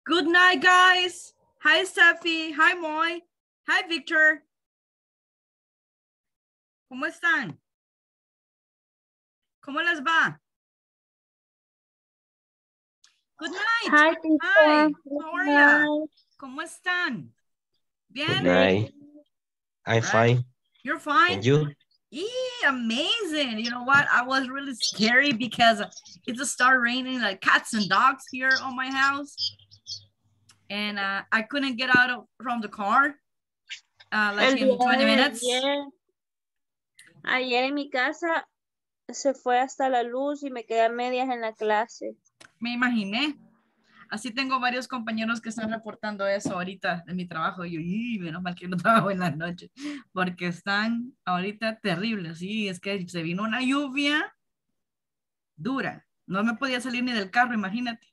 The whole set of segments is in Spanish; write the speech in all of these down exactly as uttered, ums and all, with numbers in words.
Good night, guys. Hi, Steffi. Hi, Moy. Hi, Victor. ¿Cómo están? ¿Cómo les va? Good night. Hi, Hi. teacher. How are ya? ¿Cómo están? Good Bien. night. I'm Right. fine. You're fine? And you? Yeah, amazing. You know what? I was really scary because it's started raining like cats and dogs here on my house. And uh, I couldn't get out of, from the car uh, like El in día twenty de minutes. Ayer, ayer en mi casa se fue hasta la luz y me quedé a medias en la clase. Me imaginé. Así tengo varios compañeros que están reportando eso ahorita de mi trabajo. Y yo, y menos mal que no trabajo en las noches, porque están ahorita terribles. Sí, es que se vino una lluvia dura. No me podía salir ni del carro, imagínate.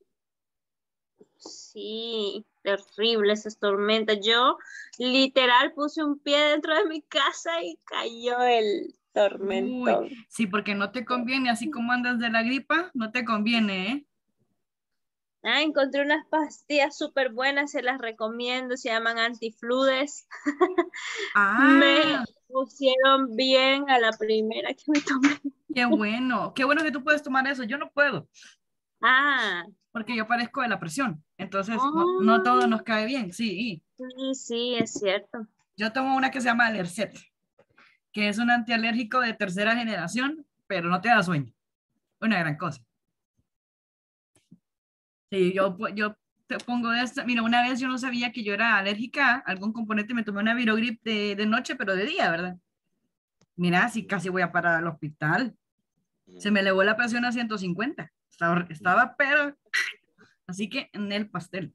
Sí, terrible esas tormentas. Yo literal puse un pie dentro de mi casa y cayó el tormentón. Uy, sí, porque no te conviene, así como andas de la gripa, no te conviene, ¿eh? Ah, encontré unas pastillas súper buenas, se las recomiendo, se llaman antifludes. Ah, Me pusieron bien a la primera que me tomé. qué bueno, qué bueno que tú puedes tomar eso. Yo no puedo, Ah, porque yo padezco de la presión. Entonces, no, oh, no todo nos cae bien, sí. sí, sí, es cierto. Yo tomo una que se llama Alercet, que es un antialérgico de tercera generación, pero no te da sueño. Una gran cosa. Sí, yo, yo te pongo de esta. Mira, una vez yo no sabía que yo era alérgica a algún componente, me tomé una Virogrip de, de noche, pero de día, ¿verdad? Mira, sí, casi voy a parar al hospital. Se me elevó la presión a ciento cincuenta. Estaba, estaba pero... Así que en el pastel.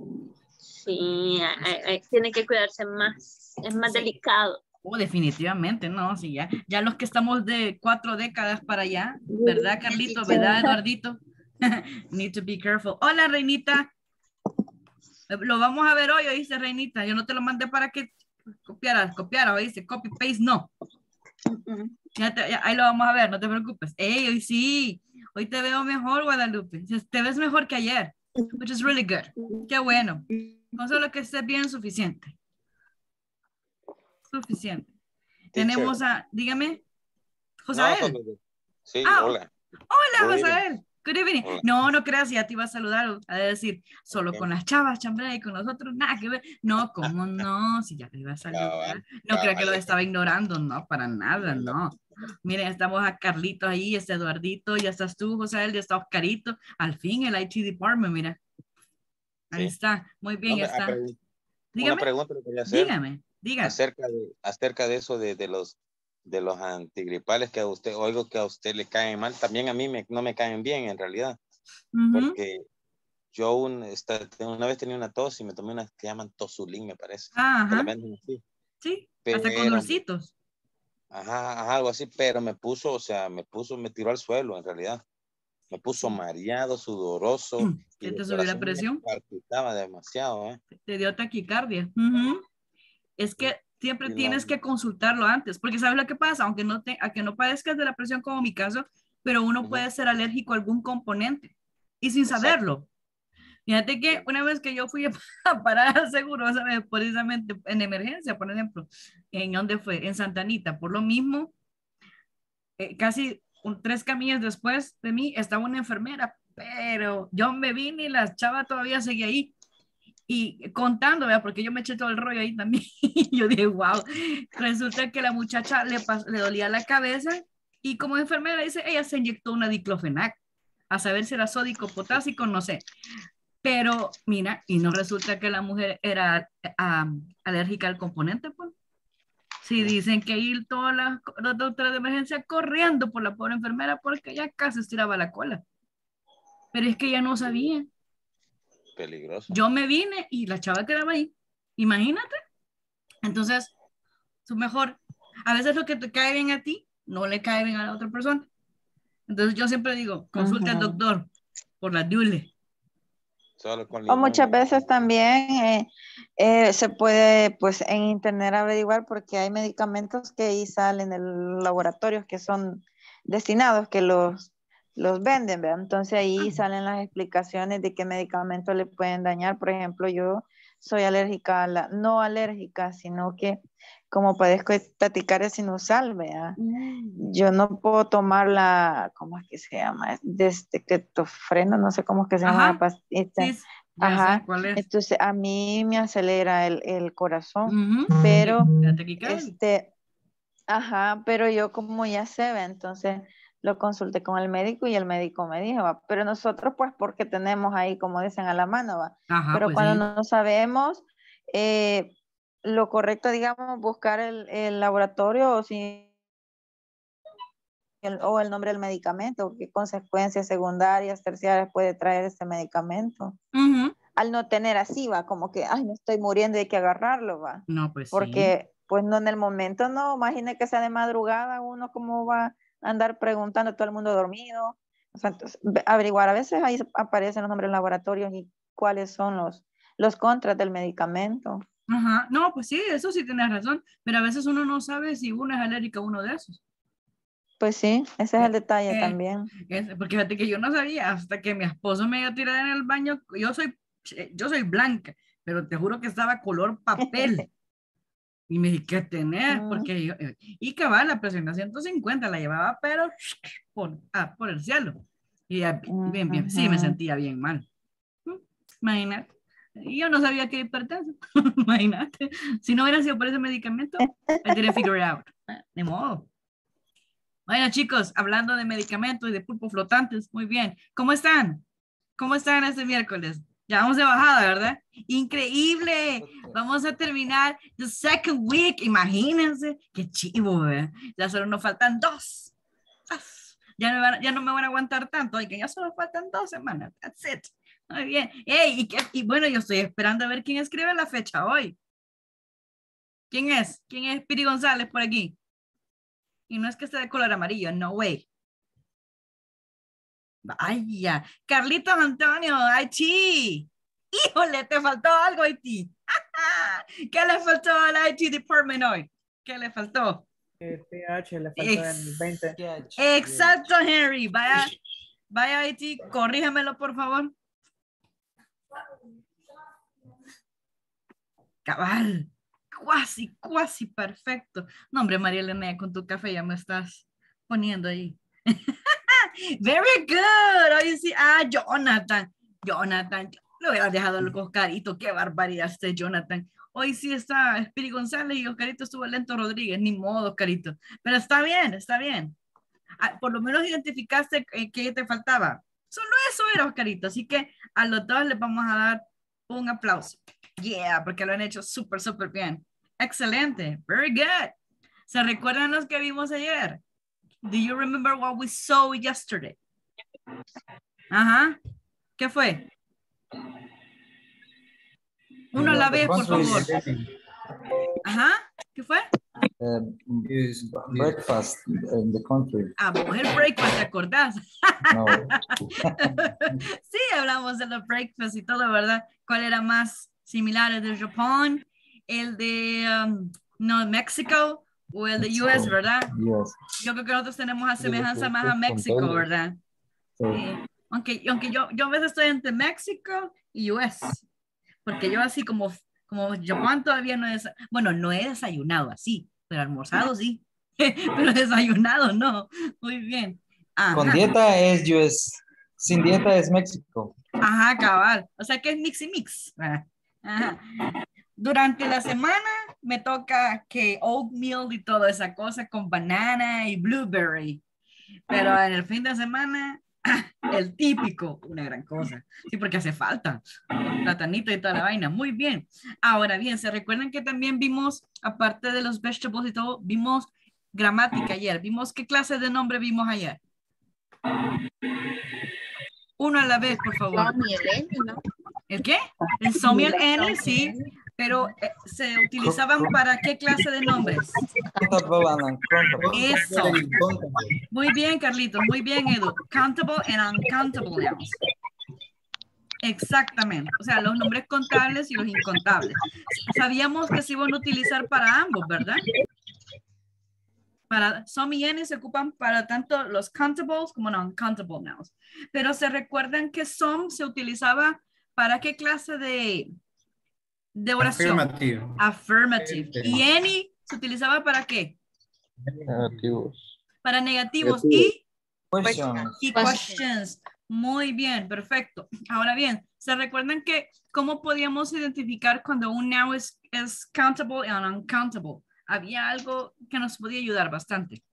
Sí, hay- hay- tiene que cuidarse más, es más Sí. delicado. Oh, definitivamente, no, sí, ya, ya los que estamos de cuatro décadas para allá, ¿verdad, Carlito? ¿Verdad, Eduardito? Need to be careful. Hola, Reinita. Lo vamos a ver hoy, oíste, Reinita. Yo no te lo mandé para que copiaras, copiaras, oíste, copy, paste, no. Ya te- ya, ahí lo vamos a ver, no te preocupes. Ey, hoy sí, hoy te veo mejor, Guadalupe. Te ves mejor que ayer, which is really good. Qué bueno. Con solo que estés bien, suficiente. Suficiente. Teacher. Tenemos a, dígame, No, Josael. solo- sí, Ah, hola. hola, Good evening. Josael. Good evening. Hola. No, no creas, ya te iba a saludar, a decir, solo Ok. con las chavas, chambrea, y con nosotros, nada que ver. No, ¿cómo no? Si ya te iba a saludar. Cabal, No creo que lo cabal. estaba ignorando, no, para nada, No, no. Miren, estamos a Carlito ahí, está Eduardito, ya estás tú, Josael, ya está Oscarito. Al fin el I T department, mira. Ahí Sí. está, muy bien, No, ya me- está. apre- Una Dígame, pregunta que quería hacer dígame, dígame. acerca de, acerca de eso de, de los de los antigripales que a usted, oigo que a usted le caen mal, también a mí me, no me caen bien en realidad, Ujú, porque yo un, esta- una vez tenía una tos y me tomé unas que llaman Tosulín, me parece, que la ajá, venden así, sí, hasta con pero, dulcitos. ajá, ajá, algo así, pero me puso, o sea, me puso, me tiró al suelo en realidad. Me puso Sí. mareado, sudoroso y ¿Qué el te subió la corazón me presión? palpitaba demasiado, ¿eh? Te dio taquicardia. Ujú. Es que siempre Y no, tienes que consultarlo antes, porque ¿sabes lo que pasa? Aunque no, te, a que no padezcas de la presión como mi caso, pero uno ujú, puede ser alérgico a algún componente y sin exacto. saberlo. Fíjate que una vez que yo fui a parar al seguro, ¿sabes? Precisamente en emergencia, por ejemplo, ¿en dónde fue? En Santa Anita, por lo mismo, eh, casi un, tres camillas después de mí estaba una enfermera, pero yo me vine y la chava todavía seguía ahí y contando, ¿verdad? Porque yo me eché todo el rollo ahí también. Y yo dije, wow, resulta que la muchacha le, pas- le dolía la cabeza y como enfermera dice, ella se inyectó una diclofenac, a saber si era sódico, potásico, no sé. Pero mira, y no resulta que la mujer era ah, alérgica al componente, pues. Sí, dicen que ir todas las las doctoras de emergencia corriendo por la pobre enfermera porque ya casi estiraba la cola. Pero es que ella no sabía. Peligroso. Yo me vine y la chava quedaba ahí. Imagínate. Entonces, su mejor, a veces lo que te cae bien a ti, no le cae bien a la otra persona. Entonces yo siempre digo, consulta al Ujú. doctor por la dule. Solo con O limón. muchas veces también eh, eh, se puede pues en internet averiguar porque hay medicamentos que ahí salen en los laboratorios que son destinados, que los los venden, ¿verdad? Entonces ahí Ah. salen las explicaciones de qué medicamentos le pueden dañar. Por ejemplo, yo soy alérgica a la, no alérgica, sino que como padezco de taquicardia sinusal, ¿verdad? Uh, Yo no puedo tomar la, ¿cómo es que se llama? Desde ketofreno, no sé cómo es que se llama la Ajá, pastita. sí, ya sé Ajá, cuál es. entonces a mí me acelera el, el corazón, Ujú, pero la taquicardia. este, ajá, pero yo como ya sé, ¿ve? Entonces lo consulté con el médico y el médico me dijo, va, pero nosotros pues porque tenemos ahí, como dicen, a la mano, va, Ajá, pero pues cuando sí. no sabemos, eh, lo correcto, digamos, buscar el, el laboratorio o si el, o el nombre del medicamento, qué consecuencias secundarias, terciarias puede traer este medicamento. Ujú. Al no tener así, va, como que, ay, me estoy muriendo y hay que agarrarlo, va. No, pues sí. Porque, pues no en el momento, no, imagine que sea de madrugada, uno cómo va a andar preguntando a todo el mundo dormido. O sea, entonces, ve- averiguar, a veces ahí aparecen los nombres de laboratorios y cuáles son los, los contras del medicamento. Ajá, no, pues sí, eso sí tienes razón, pero a veces uno no sabe si uno es alérgico a uno de esos. Pues sí, ese es el Eh, detalle eh, también. es- porque fíjate que yo no sabía hasta que mi esposo me dio tirada en el baño. Yo soy, eh, yo soy blanca, pero te juro que estaba color papel. Y me dije, ¿qué tenés? Mm, Porque yo, eh, y cabal, la presión a ciento cincuenta la llevaba, pero por, ah, por el cielo. Y ya, bien, bien, sí, me ujú. sentía bien mal. Mm, Imagínate. Y yo no sabía que hipertenso. Imagínate. Si no hubiera sido por ese medicamento, I didn't figure it out. Ah, De modo. Bueno, chicos, hablando de medicamentos y de pulpo flotantes, muy bien. ¿Cómo están? ¿Cómo están este miércoles? Ya vamos de bajada, ¿verdad? Increíble. Vamos a terminar the second week. Imagínense. Qué chivo, ¿verdad? Ya solo nos faltan dos. Uf, Ya, me van- ya no me van a aguantar tanto. Y que ya solo faltan dos semanas. That's it. Muy bien. Hey, y, qué- y bueno, yo estoy esperando a ver quién escribe la fecha hoy. ¿Quién es? ¿Quién es Piri González por aquí? Y no es que esté de color amarillo, no way. Vaya, Carlitos Antonio, Haití. Híjole, te faltó algo, Haití. ¿Qué le faltó al I T Department hoy? ¿Qué le faltó? Eh, P H le faltó en el Ex- veinte. Exacto, Henry. Vaya, vaya, Haití, corríjamelo, por favor. Cabal. Cuasi, cuasi perfecto. No, hombre, María Elena, con tu café ya me estás poniendo ahí. Very good. Oye, sí. Ah, Jonathan. Jonathan. Lo hubiera dejado el Oscarito. Qué barbaridad este Jonathan. Hoy sí está Espiri González y Oscarito estuvo lento Rodríguez. Ni modo, Oscarito. Pero está bien, está bien. Ah, por lo menos identificaste eh, qué te faltaba. Solo eso era, Oscarito. Así que a los dos les vamos a dar un aplauso. Yeah, porque lo han hecho súper, súper bien. Excelente. Very good. ¿Se recuerdan los que vimos ayer? Do you remember what we saw yesterday? Ajá. ¿Qué fue? Uno a la The vez, por country favor. is living, Ajá. ¿Qué fue? um, is breakfast in the country. Ah, vos el breakfast, ¿te acordás? No, Sí, hablamos de los breakfasts y todo, ¿verdad? ¿Cuál era más similar? ¿El de Japón? ¿El de um, no, México? ¿O el de U S, verdad? yes. Yo creo que nosotros tenemos a De los semejanza más a productos México, puntuales. ¿verdad? So, Sí. Aunque, aunque yo, yo a veces estoy entre México y U S, porque yo así como, como Japón todavía no es, bueno, no he desayunado así, pero almorzado sí, pero desayunado no. Muy bien. con Ajá, dieta es U S, sin dieta es México. ajá, cabal. O sea que es mix y mix. ¿verdad? Ajá. Durante la semana me toca que oatmeal y toda esa cosa con banana y blueberry. Pero en el fin de semana, el típico, una gran cosa. Sí, porque hace falta. El platanito y toda la vaina. Muy bien. Ahora bien, ¿se recuerdan que también vimos, aparte de los vegetables y todo, vimos gramática ayer? ¿Vimos qué clase de nombre vimos ayer? Uno a la vez, por favor. Tommy, el N, ¿no? ¿El qué? El somiel N, sí, pero eh, ¿se utilizaban para qué clase de nombres? Countable and uncountable. Eso. Muy bien, Carlitos. Muy bien, Edu. Countable and uncountable nouns. Exactamente. O sea, los nombres contables y los incontables. Sabíamos que se iban a utilizar para ambos, ¿verdad? Para some y any se ocupan para tanto los countables como non-countable nouns. Pero se recuerdan que some se utilizaba para qué clase de, de oración. Affirmative. Affirmative. Sí. Y any se utilizaba para qué? Negativos. Para negativos. Negativos. Y, Questions. y questions. Muy bien, perfecto. Ahora bien, ¿se recuerdan que cómo podíamos identificar cuando un noun es, es countable y uncountable? Había algo que nos podía ayudar bastante.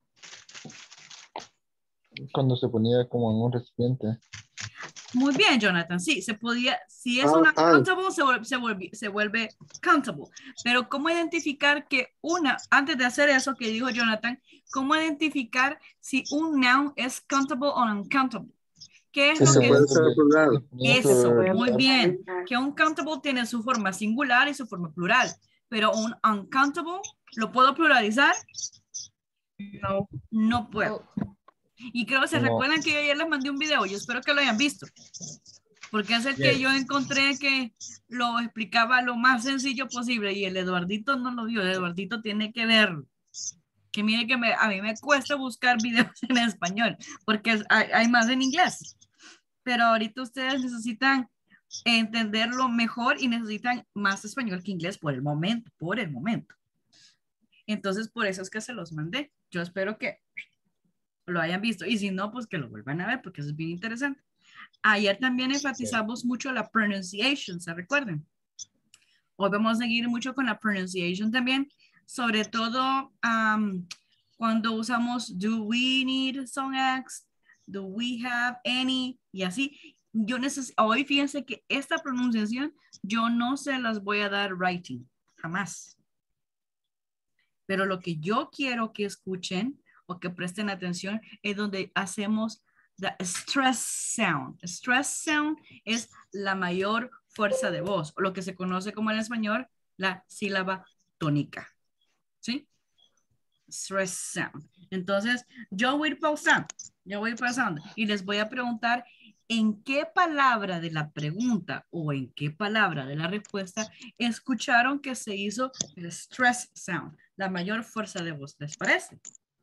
Cuando se ponía como en un recipiente. Muy bien, Jonathan. Sí, se podía, si es Ah, una ah. countable, se vuelve, se, vuelve, se vuelve countable. Pero ¿cómo identificar que una, antes de hacer eso que dijo Jonathan, cómo identificar si un noun es countable o uncountable? ¿Qué es Sí, lo se que puede es? ser plural. Eso, Sobre- muy bien. Que un countable tiene su forma singular y su forma plural, pero un uncountable, ¿lo puedo pluralizar? No, no puedo. Y creo que se No. recuerdan que yo ayer les mandé un video, yo espero que lo hayan visto, porque es el que Yes. yo encontré que lo explicaba lo más sencillo posible y el Eduardito no lo vio, el Eduardito tiene que verlo. Que mire que me, a mí me cuesta buscar videos en español, porque es- hay, hay más en inglés, pero ahorita ustedes necesitan entenderlo mejor y necesitan más español que inglés por el momento, por el momento. Entonces, por eso es que se los mandé. Yo espero que lo hayan visto y si no, pues que lo vuelvan a ver porque eso es bien interesante. Ayer también enfatizamos mucho la pronunciation, ¿se recuerdan? Hoy vamos a seguir mucho con la pronunciation también, sobre todo um, cuando usamos do we need some X, do we have any y así. Yo necesito, hoy fíjense que esta pronunciación yo no se las voy a dar writing, jamás. Pero lo que yo quiero que escuchen o que presten atención es donde hacemos the stress sound. Stress sound es la mayor fuerza de voz, o lo que se conoce como en español la sílaba tónica. ¿Sí? Stress sound. Entonces, yo voy a ir pausando, yo voy a ir pausando y les voy a preguntar en qué palabra de la pregunta o en qué palabra de la respuesta escucharon que se hizo el stress sound, la mayor fuerza de voz. ¿Les parece?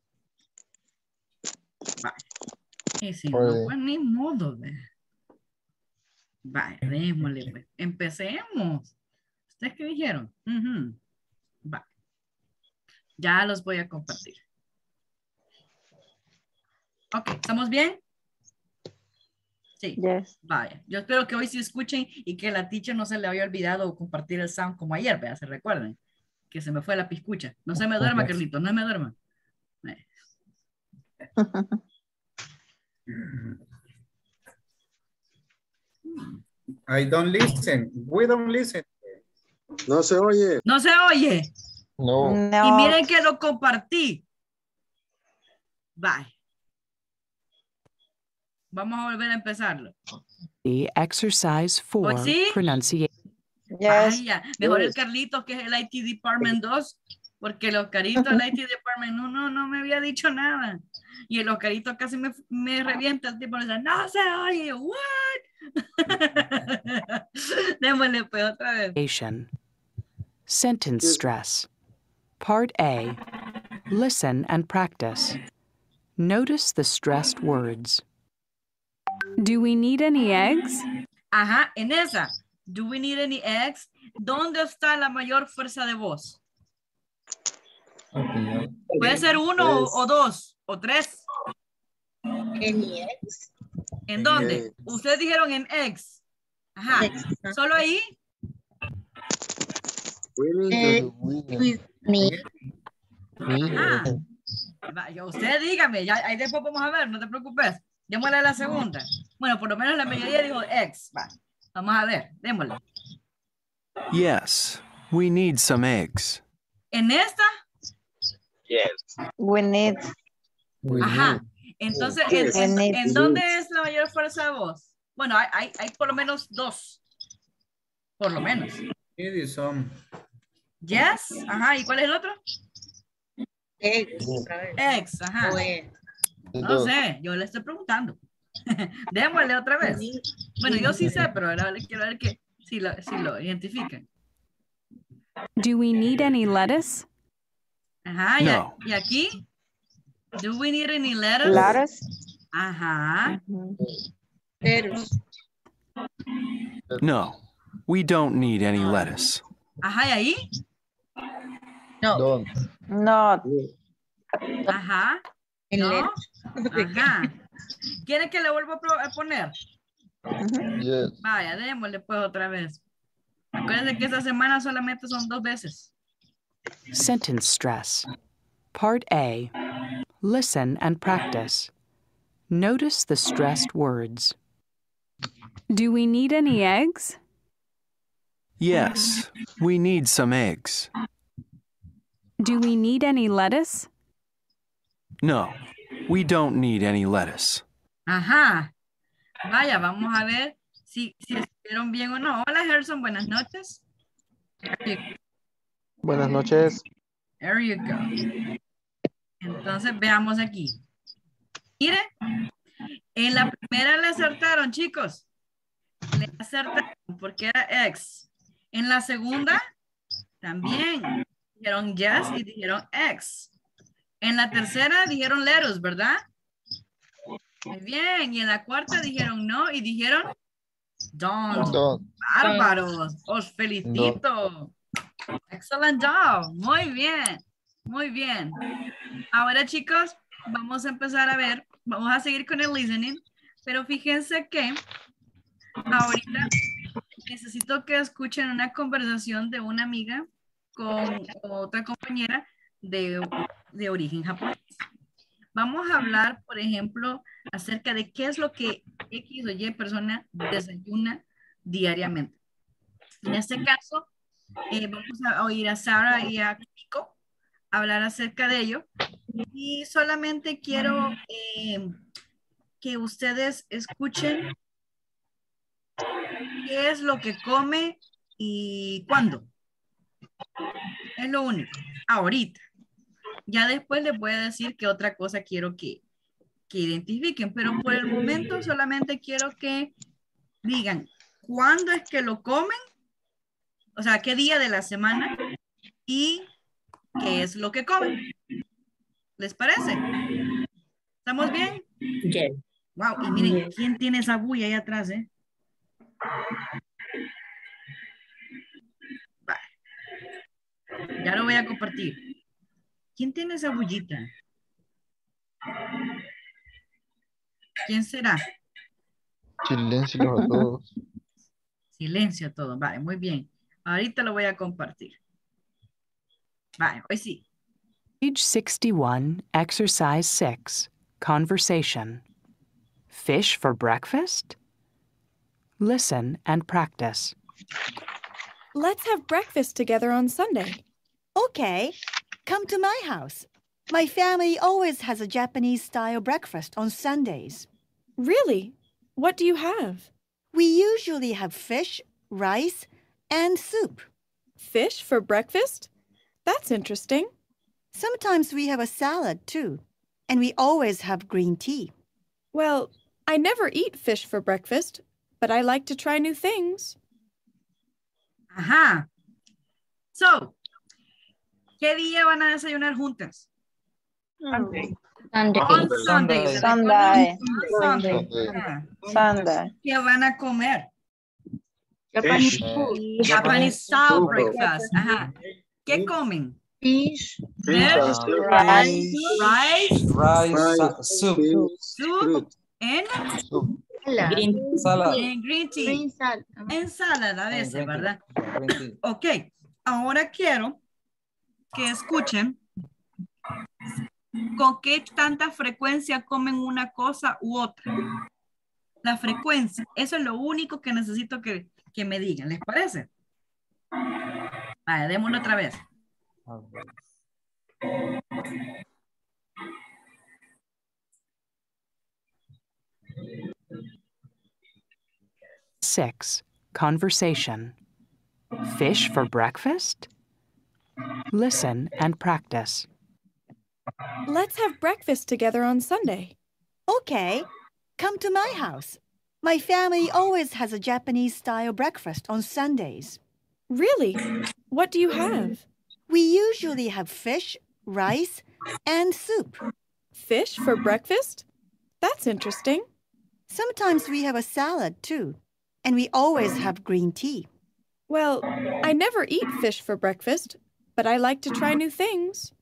Vale. Y si no, Puede. pues ni modo de. Vale, démosle, pues. Empecemos. ¿Ustedes qué dijeron? Ujú. Vale. Ya los voy a compartir. Ok, ¿estamos bien? Sí. Yes. Vaya, yo espero que hoy sí escuchen y que la teacher no se le había olvidado compartir el sound como ayer, vea, se recuerden. Que se me fue la piscucha. No se me duerma, Carlito, no me duerma. Eh. I don't listen. We don't listen. No se oye. No se oye. No. No. Y miren que lo compartí. Bye. Vamos a volver a empezarlo. The exercise for ¿Oh, sí? pronunciation. Yes. Vaya, mejor el Yes. Carlitos que es el I T Department dos, porque los caritos del I T Department uno no me había dicho nada. Y el Oscarito casi me, me revienta el tipo, le dice, no se oye, what? Démosle pues otra vez. Sentence stress. Part A. Listen and practice. Notice the stressed words. Do we need any eggs? Ajá, en esa. Do we need any eggs? ¿Dónde está la mayor fuerza de voz? Okay. Puede ser uno o, o dos o tres. Any eggs? ¿En dónde? eggs. Ustedes dijeron en eggs. Ajá. ¿Solo ahí? Eh, We we need Ajá. Va, yo- usted dígame, ya, ahí después vamos a ver, no te preocupes. Démosle a la segunda. Bueno, por lo menos la mayoría dijo eggs. Va, vamos a ver, démosle. Yes, we need some eggs. En esta, Yes. We need. we ajá. need. Entonces, Yes. ¿en, en- We need. en dónde es la mayor fuerza de voz? Bueno, hay, hay, hay por lo menos dos. Por lo menos. Need some. Yes, ajá. ¿Y cuál es el otro? eggs. otra vez. Eggs, ajá. Pues, No sé, yo le estoy preguntando. Démosle otra vez. Bueno, yo sí sé, pero ahora le quiero ver que si lo, si lo identifican. Do we need any lettuce? Ajá, y, a- No. y aquí, Do we need any letters? Lettuce. Ajá. Lettuce. No, we don't need any lettuce. Ajá, ¿y ahí? No. Don't. Not. Ajá. En No. lettuce. Ajá. ¿Quiere que le vuelva a pro- a poner? Yes. Vaya, démosle pues otra vez. Acuérdense que esta semana solamente son dos veces. Sentence stress. Part A. Listen and practice. Notice the stressed words. Do we need any eggs? Yes, we need some eggs. Do we need any lettuce? No, we don't need any lettuce. Ajá. Vaya, vamos a ver si, si estuvieron bien o no. Hola, Gerson, buenas noches. Buenas noches. There you go. Entonces, veamos aquí. Mire, en la primera le acertaron, chicos. Le acertaron porque era X. En la segunda, también. Dijeron yes y dijeron X. En la tercera dijeron lettuce, ¿verdad? Muy bien. Y en la cuarta dijeron no y dijeron don't. Don't. Bárbaros. Os felicito. Excellent job. Muy bien. Muy bien. Ahora, chicos, vamos a empezar a ver. Vamos a seguir con el listening. Pero fíjense que ahorita necesito que escuchen una conversación de una amiga con otra compañera de, de origen japonés. Vamos a hablar, por ejemplo, acerca de qué es lo que X o Y persona desayuna diariamente. En este caso, eh, vamos a oír a Sara y a Kiko hablar acerca de ello. Y solamente quiero eh, que ustedes escuchen qué es lo que come y cuándo. Es lo único. Ahorita. Ya después les voy a decir qué otra cosa quiero que, que identifiquen, pero por el momento solamente quiero que digan cuándo es que lo comen, o sea, qué día de la semana y qué es lo que comen. ¿Les parece? ¿Estamos bien? Yes. Wow, y miren, ¿quién tiene esa bulla ahí atrás, eh? Vale. Ya lo voy a compartir. ¿Quién tiene esa bullita? ¿Quién será? Silencio a todos. Silencio a todos. Vale, muy bien. Ahorita lo voy a compartir. Vale, hoy sí. Page sixty-one, Exercise six, Conversation. Fish for breakfast? Listen and practice. Let's have breakfast together on Sunday. Okay, come to my house. My family always has a Japanese-style breakfast on Sundays. Really? What do you have? We usually have fish, rice, and soup. Fish for breakfast? That's interesting. Sometimes we have a salad, too. And we always have green tea. Well, I never eat fish for breakfast, but I like to try new things. Ajá. So, ¿qué día van a desayunar juntas? Sunday. On Sunday. Sunday. Sunday. Sunday. Sunday. ¿Qué van a comer? Japanese Fish. food. Japanese style breakfast. Ajá. ¿Qué comen? Fish. Fish, Rice. rice, Rice, sa- soup, soup, and, Green, salad. and green tea. green salad. Ensalada a veces, Green tea. ¿verdad? Green tea. Ok, ahora quiero que escuchen con qué tanta frecuencia comen una cosa u otra. La frecuencia, eso es lo único que necesito que, que me digan, ¿les parece? Vale, démoslo otra vez. Six, Conversation. Fish for breakfast? Listen and practice. Let's have breakfast together on Sunday. Okay, come to my house. My family always has a Japanese-style breakfast on Sundays. Really? What do you have? We usually have fish, rice, and soup. Fish for breakfast? That's interesting. Sometimes we have a salad too, and we always have green tea. Well, I never eat fish for breakfast, but I like to try new things.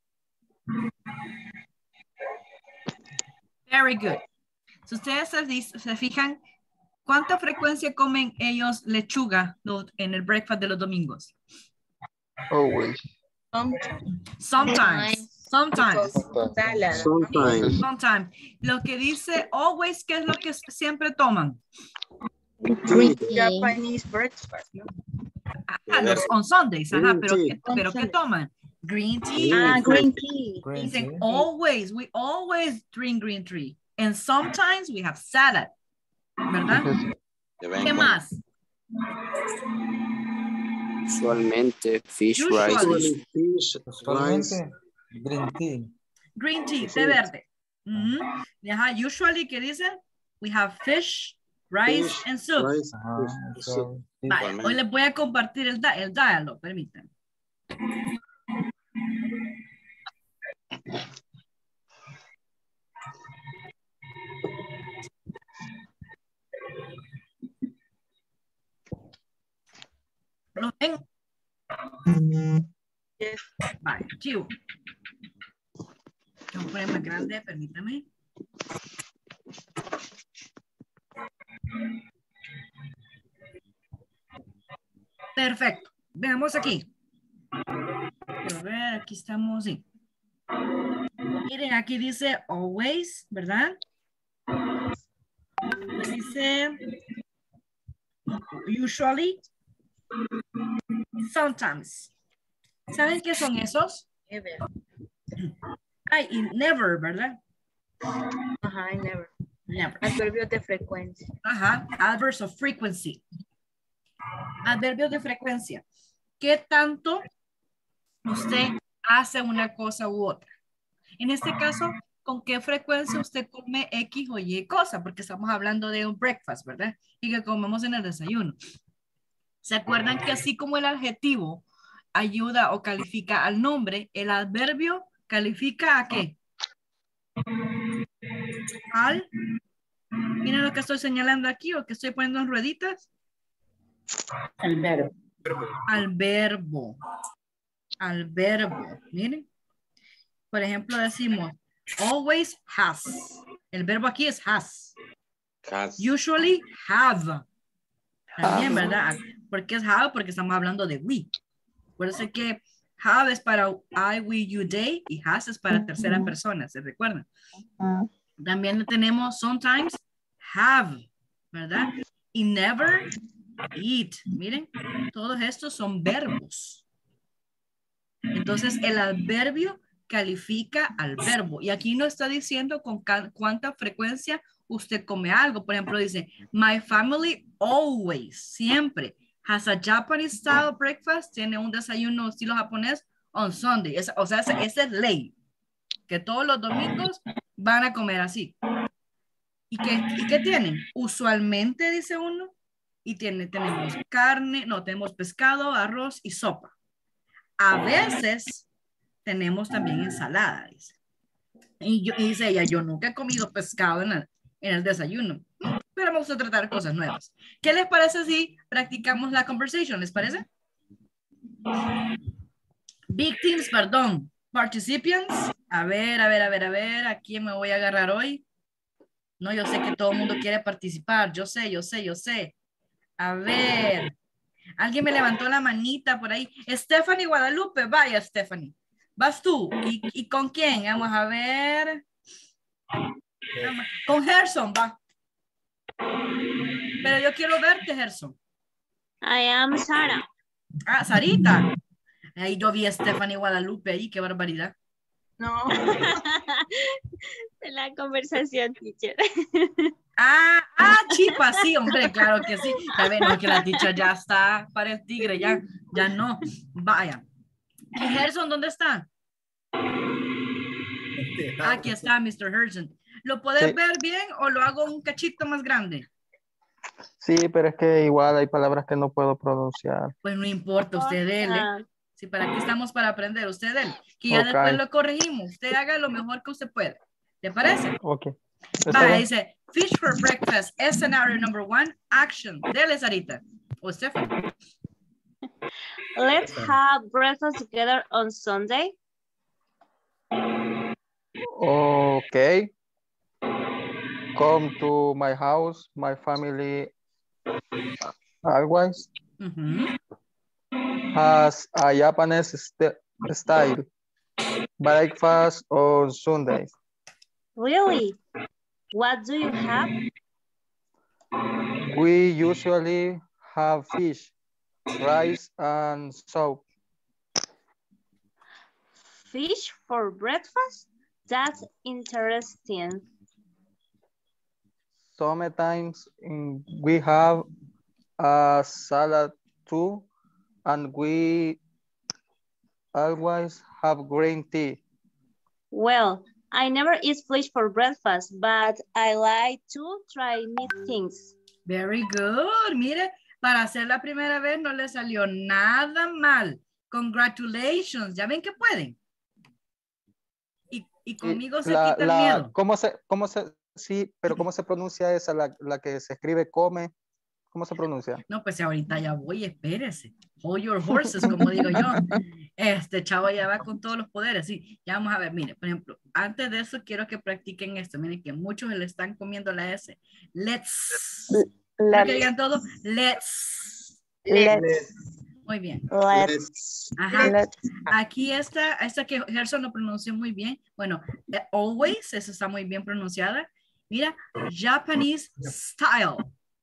Very good. Si ustedes se, dis- se fijan, ¿cuánta frecuencia comen ellos lechuga los- en el breakfast de los domingos? Always. Sometimes. Sometimes. Sometimes. Sometimes. Sometimes. Lo que dice always, ¿qué es lo que siempre toman? Japanese breakfast, ¿no? Ah, los, on Sundays, ajá, Green pero, tea. ¿qué, pero ¿qué toman? Green tea. Ah, green tea. Green Dicen tea. always, we always drink green tea. And sometimes we have salad. ¿Verdad? De vez en ¿Qué cuando. más? Usualmente fish Usually. rice. Fish, rice. Usualmente, green tea. Green tea, té verde. Ujú. Y ajá, usually, ¿qué dicen? We have fish, rice, Fish, and soup. rice, Ajá, fish, eso, soup. sí. Vale, hoy les voy a compartir el, da- el diálogo, permítanme. ¿Lo ven? Vale, chivo. Voy a poner más grande, permítame. Perfecto. Veamos aquí. Quiero ver, aquí estamos, sí. Miren, aquí dice always, ¿verdad? Pues dice usually, sometimes. ¿Saben qué son esos? Never. Ay, y never, ¿verdad? Ajá, never. Never. Adverbios de frecuencia. Ajá, adverbs of frequency. Adverbios de frecuencia. ¿Qué tanto usted hace una cosa u otra? En este caso, ¿con qué frecuencia usted come X o Y cosa? Porque estamos hablando de un breakfast, ¿verdad? Y que comemos en el desayuno. ¿Se acuerdan que así como el adjetivo ayuda o califica al nombre, el adverbio califica a qué? Al, miren lo que estoy señalando aquí o que estoy poniendo en rueditas. El verbo. Al verbo. Al verbo. Miren. Por ejemplo, decimos always has. El verbo aquí es has. Has. Usually have. También, ¿verdad? ¿Por qué es have? Porque estamos hablando de we. Por eso es que have es para I, we, you, they y has es para tercera persona, ¿se recuerdan? También tenemos sometimes have, ¿verdad? Y never eat. Miren, todos estos son verbos. Entonces, el adverbio califica al verbo. Y aquí no está diciendo con cuánta frecuencia usted come algo. Por ejemplo, dice, my family always, siempre, has a Japanese style breakfast, tiene un desayuno estilo japonés on Sunday. Es, o sea, esa es ley. Que todos los domingos van a comer así. ¿Y qué, y qué tienen? Usualmente, dice uno, y tiene, tenemos carne, no, tenemos pescado, arroz y sopa. A veces tenemos también ensalada, dice. Y, yo, y dice ella, yo nunca he comido pescado en el, en el desayuno, pero vamos a tratar cosas nuevas. ¿Qué les parece si practicamos la conversation? ¿Les parece? Victims, perdón. Participants. A ver, a ver, a ver, a ver. ¿A quién me voy a agarrar hoy? No, yo sé que todo el mundo quiere participar. Yo sé, yo sé, yo sé. A ver. Alguien me levantó la manita por ahí. Stephanie Guadalupe. Vaya, Stephanie. Vas tú. ¿Y, y con quién? Vamos a ver. Con Gerson, va. Pero yo quiero verte, Gerson. I am Sara. Ah, Sarita. Ahí yo vi a Stephanie Guadalupe ahí, qué barbaridad. No. De la conversación, teacher. Ah, ah, chipa, sí, hombre, claro que sí. Ya ven, no, que la teacher ya está para el tigre, ya, ya no. Vaya. ¿Y Gerson dónde está? Aquí está, mister Gerson. ¿Lo puedes Sí. ver bien o lo hago un cachito más grande? Sí, pero es que igual hay palabras que no puedo pronunciar. Pues no importa, usted dele. Sí, para aquí estamos para aprender. Usted, él, que ya Ok. después lo corregimos. Usted haga lo mejor que usted puede. ¿Le parece? Ok. Está Va, bien. dice, fish for breakfast es scenario number one, action. Dele, Sarita. O Stephanie. Let's have breakfast together on Sunday. Okay. Come to my house, my family always Mhm. has a Japanese st- style breakfast on Sundays. Really? What do you have? We usually have fish, rice, and soup. Fish for breakfast? That's interesting. Sometimes mm, we have a salad too, and we always have green tea. Well, I never eat fish for breakfast, but I like to try new things. Very good. Mire, para hacer la primera vez no le salió nada mal. Congratulations. ¿Ya ven que pueden? Y, y conmigo se La- quita el la- miedo. ¿cómo se, cómo se, sí, pero cómo se pronuncia esa, la, la que se escribe come? ¿Cómo se pronuncia? No, pues ahorita ya voy, espérese. Hold your horses, como digo yo. Este chavo ya va con todos los poderes. Sí, ya vamos a ver. Mire, por ejemplo, antes de eso quiero que practiquen esto. Miren que muchos le están comiendo la S. Let's. Quiero que digan todo. Let's. Let's. Muy bien. Let's. Ajá. Let's. Aquí está, esta que Gerson lo pronunció muy bien. Bueno, eh, always, eso está muy bien pronunciada. Mira, Japanese style.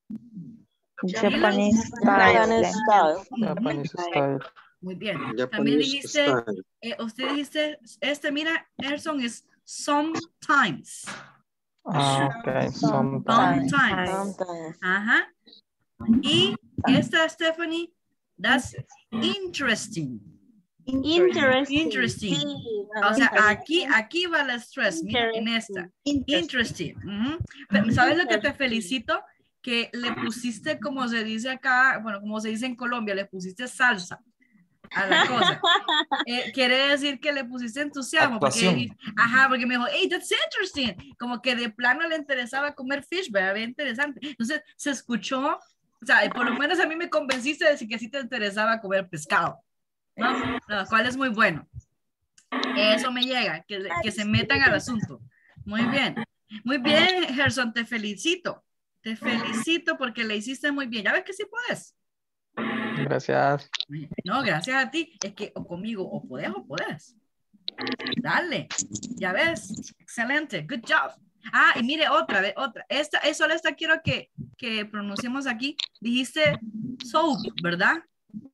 Japanese Japanese style. style. Japanese style. Muy bien. También Japanese dijiste, style. eh, usted dijiste, este, mira, Gerson es sometimes. Ah, ok. Sometimes. Sometimes. Sometimes. Ajá. Y esta, Stephanie, that's interesting. Interesting. Interesting. Sí, O sea, ajá. aquí, aquí va la stress, mira, en esta. Interesting. Ujú. Pero, ¿sabes lo que te felicito? Que le pusiste, como se dice acá, bueno, como se dice en Colombia, le pusiste salsa a la cosa. Eh, quiere decir que le pusiste entusiasmo. Porque, Actuación. ajá, porque me dijo, hey, that's interesting. Como que de plano le interesaba comer fish, ¿verdad? Bien interesante. Entonces, se escuchó, o sea, por lo menos a mí me convenciste de decir que sí te interesaba comer pescado. ¿No? Lo cual es muy bueno. Eso me llega, que, que se metan al asunto. Muy bien. Muy bien, Gerson, te felicito. Te felicito porque le hiciste muy bien. Ya ves que sí puedes. Gracias. No, gracias a ti. Es que o conmigo o podés o podés. Dale. Ya ves. Excelente. Good job. Ah, y mire otra vez, otra. Esta, es solo esta quiero que, que pronunciemos aquí. Dijiste soap, ¿verdad?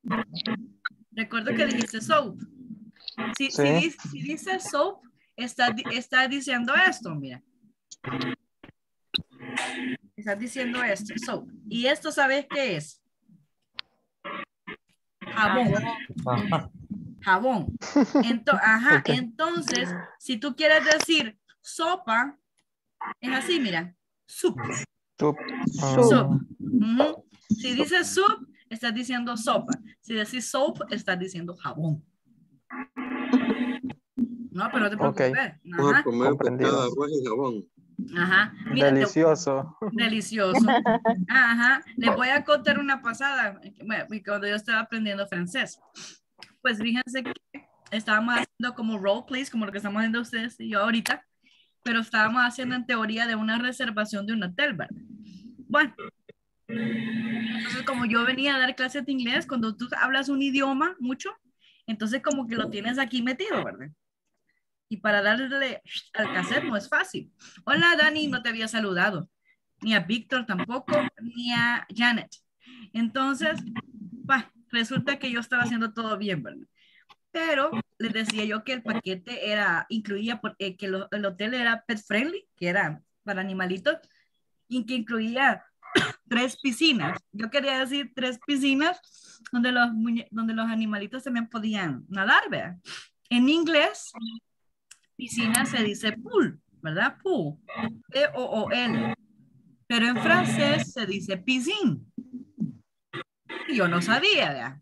Recuerdo que dijiste soap. Si, Sí. si, di- si dice soap, está, di- está diciendo esto, mira. Estás diciendo esto, soap. Y esto, ¿sabes qué es? Jabón. Ajá. Jabón. Ento- ajá, Ok. entonces, si tú quieres decir sopa, es así, mira. Soup. Soup. Soup. Ah, Ujú. Si dices soup, estás diciendo sopa. Si decís soap, estás diciendo jabón. No, pero no te Ok. preocupes. Vamos Ajá. a comer Comprendido. pescado, arroz y jabón. Ajá. Mira, te- delicioso. delicioso. Ajá. Les voy a contar una pasada. Bueno, cuando yo estaba aprendiendo francés. Pues fíjense que estábamos haciendo como role plays, como lo que estamos haciendo ustedes y yo ahorita, pero estábamos haciendo en teoría de una reservación de un hotel, ¿verdad? Bueno, entonces como yo venía a dar clases de inglés, cuando tú hablas un idioma mucho, entonces como que lo tienes aquí metido, ¿verdad? Y para darle al cassette no es fácil. Hola Dani, no te había saludado. Ni a Víctor tampoco, ni a Janet. Entonces, bah, resulta que yo estaba haciendo todo bien, ¿verdad? Pero les decía yo que el paquete era, incluía, por- eh, que lo- el hotel era pet friendly, que era para animalitos, y que incluía tres piscinas. Yo quería decir tres piscinas donde los, muñe- donde los animalitos también podían nadar, ¿verdad? En inglés, piscina se dice pool, ¿verdad? Pool. P O O L. Pero en francés se dice piscine. Y yo no sabía, ¿verdad?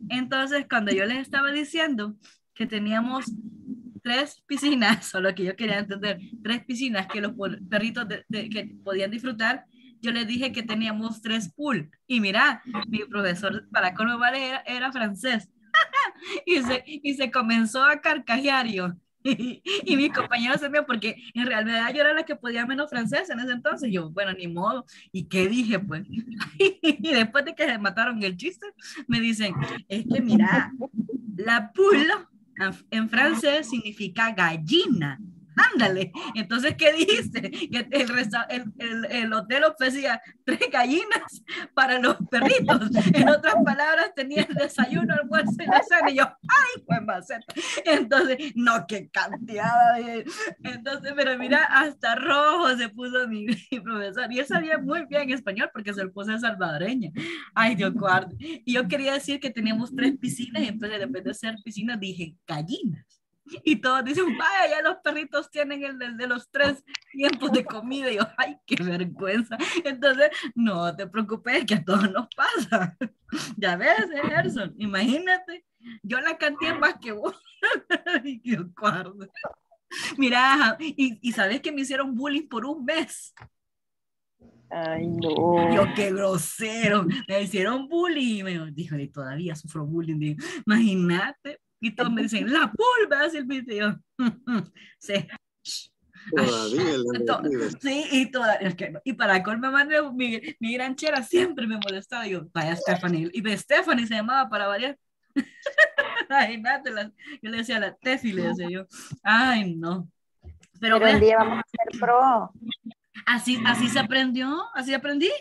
Entonces, cuando yo les estaba diciendo que teníamos tres piscinas, solo que yo quería entender, tres piscinas que los perritos de, de, que podían disfrutar, yo les dije que teníamos tres pools. Y mira, mi profesor para colmo era, era francés. y, se, y se comenzó a carcajear yo. Y, y mis compañeros se me, porque en realidad yo era la que podía menos francés en ese entonces. Yo, bueno, ni modo. ¿Y qué dije, pues? Y después de que se mataron el chiste, me dicen, es que mira, la poule en francés significa gallina. Ándale. Entonces, ¿qué dijiste? Que el, resta- el, el, el hotel ofrecía tres gallinas para los perritos. En otras palabras, tenía el desayuno, almuerzo y la cena. Y yo, ¡ay, pues maceta! Entonces, no, qué cantidad de... Entonces, pero mira, hasta rojo se puso mi, mi profesor. Y él sabía muy bien español porque se lo puse en salvadoreña. Ay, Dios guarde. Y yo quería decir que teníamos tres piscinas y entonces, en vez de ser piscinas, dije gallinas. Y todos dicen, vaya, ya los perritos tienen el, el de los tres tiempos de comida. Y yo, ay, qué vergüenza. Entonces, no te preocupes, que a todos nos pasa. Ya ves, Gerson, imagínate, yo la canté más que vos. Ay, qué guardo. Mira, y, y sabes que me hicieron bullying por un mes. Ay, no. Yo, qué grosero. Me hicieron bullying. Me dijo, y todavía sufro bullying. Digo, imagínate. Y todos me dicen, la pulva, Silvita. Y yo, sí. Todavía Ay, sí, y, toda, es que, y para colmo, mi, mi granchera siempre me molestaba. Yo, vaya Stephanie. Y de Stephanie se llamaba para variar. Imagínate, la, yo le decía la Tefi, le decía yo. Ay, no. Pero, Pero un día vamos a ser pro. Así, así se aprendió, así aprendí.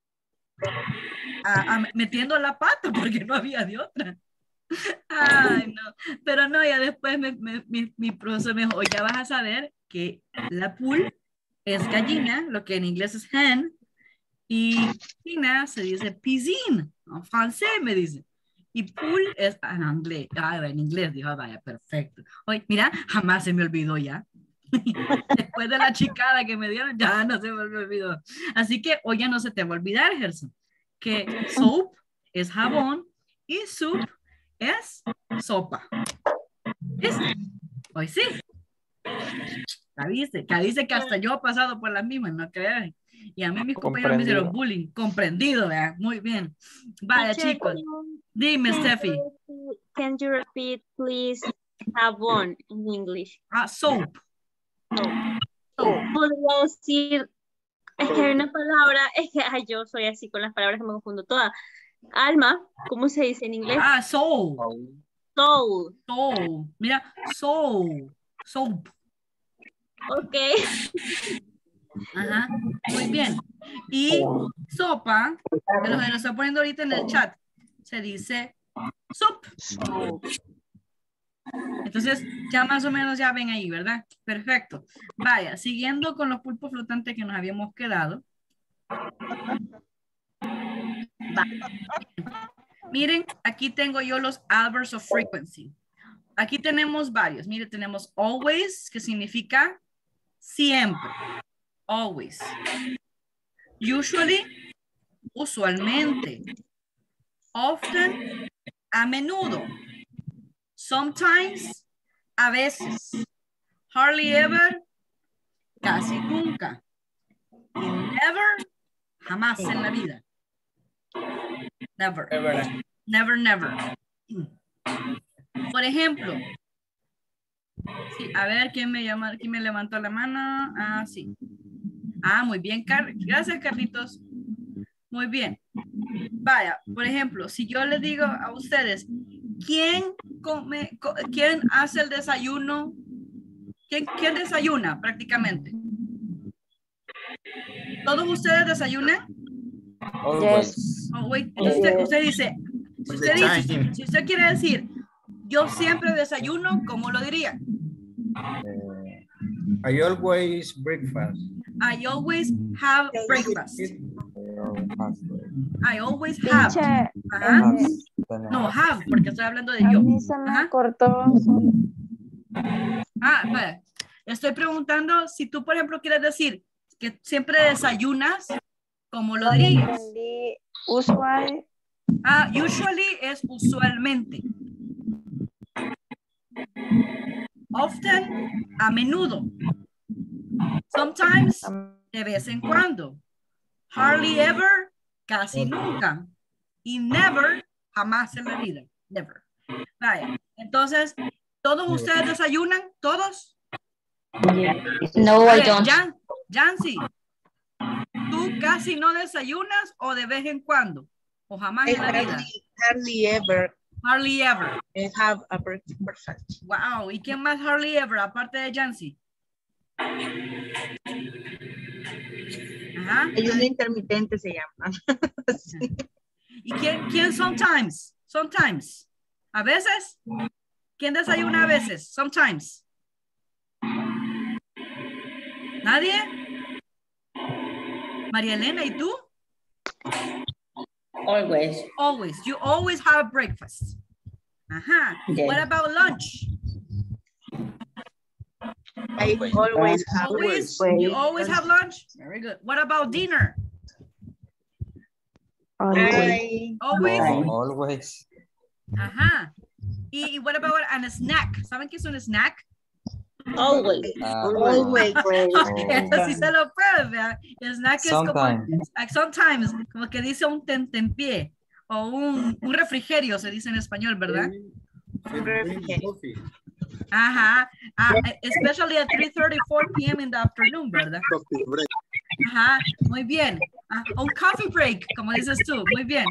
A, a, metiendo la pata porque no había de otra. Ay, no, pero no, ya después me, me, mi, mi profesor me dijo, ya vas a saber que la poule es gallina, lo que en inglés es hen, y piscina se dice piscine, en francés me dice, y poule es en inglés, ah, en inglés, dijo, vaya, perfecto. Oye, mira, jamás se me olvidó ya. Después de la chicada que me dieron, ya no se me olvidó. Así que hoy ya no se te va a olvidar, Gerson, que soap es jabón y soup es sopa. ¿Viste? Hoy sí. Ya viste, que dice que hasta yo he pasado por las mismas, no crean. Y a mí mis compañeros me hicieron bullying. Comprendido, ¿verdad? Muy bien. Vaya, Teacher, chicos. Dime, can Steffi. you, can you repeat, please, jabón in English? Ah, soap. Soap. Soap. Podría decir, es que hay una palabra, es que ay, yo soy así con las palabras que me confundo todas. Alma, ¿cómo se dice en inglés? Ah, soul. Soul. Soul. Mira, soul. Soap. Ok. Ajá, muy bien. Y sopa, de los que lo estoy poniendo ahorita en el chat, se dice soup. Entonces, ya más o menos ya ven ahí, ¿verdad? Perfecto. Vaya, siguiendo con los pulpos flotantes que nos habíamos quedado. Va. Miren, aquí tengo yo los adverbs of frequency. Aquí tenemos varios. Miren, tenemos always, que significa siempre. Always. Usually, usualmente. Often, a menudo. Sometimes, a veces. Hardly ever, casi nunca. Y never, jamás en la vida. Never. Never, never. Por ejemplo, sí, a ver, ¿quién me llama? ¿Quién me levantó la mano? Ah, sí. Ah, muy bien, Car gracias, Carlitos. Muy bien. Vaya, por ejemplo, si yo les digo a ustedes, ¿quién come, co quién hace el desayuno? ¿Quién, quién desayuna prácticamente? ¿Todos ustedes desayunan? Always. Oh, wait. Usted, usted dice, si usted, dice, si usted quiere decir, yo siempre desayuno, ¿cómo lo diría? Uh, I always breakfast. I always have breakfast. I always have. Teacher, Ajá. eh, No, have, porque estoy hablando de a yo. mí se me Ajá. cortó. Ah, vale. Estoy preguntando si tú, por ejemplo, quieres decir que siempre desayunas, ¿cómo lo dirías? Entendí. Usual, Ah, usually es usualmente. Often, a menudo. Sometimes, de vez en cuando. Hardly ever, casi nunca. Y never, jamás en la vida. Never. Vaya. Entonces, ¿todos ustedes desayunan? ¿Todos? No, I ver, don't. Jan, Jancy, ¿tú casi no desayunas o de vez en cuando? ¿O jamás en la vida? Hardly ever. Hardly ever. I have a breakfast. Wow. ¿Y quién más hardly ever aparte de Jancy? Ajá. Hay un intermitente se llama. Sí. ¿Y quién, quién sometimes? Sometimes. ¿A veces? ¿Quién desayuna a veces? Sometimes. ¿Nadie? María Elena, ¿y tú? Always. Always. You always have breakfast. Ajá. Yes. What about lunch? I always have. Always. You always have lunch? Very good. What about dinner? I, Always. Always. Ajá. ¿Y what about a snack? ¿Saben qué es un snack? Always. Uh, always. Okay, así se lo puede, vean. El snack es como, Sometimes. like, sometimes, como que dice un tentempié o un, un refrigerio, se dice en español, ¿verdad? Ajá. Uh, especially at three thirty, four p m in the afternoon, ¿verdad? Ajá, muy bien. Uh, un coffee break, como dices tú, muy bien.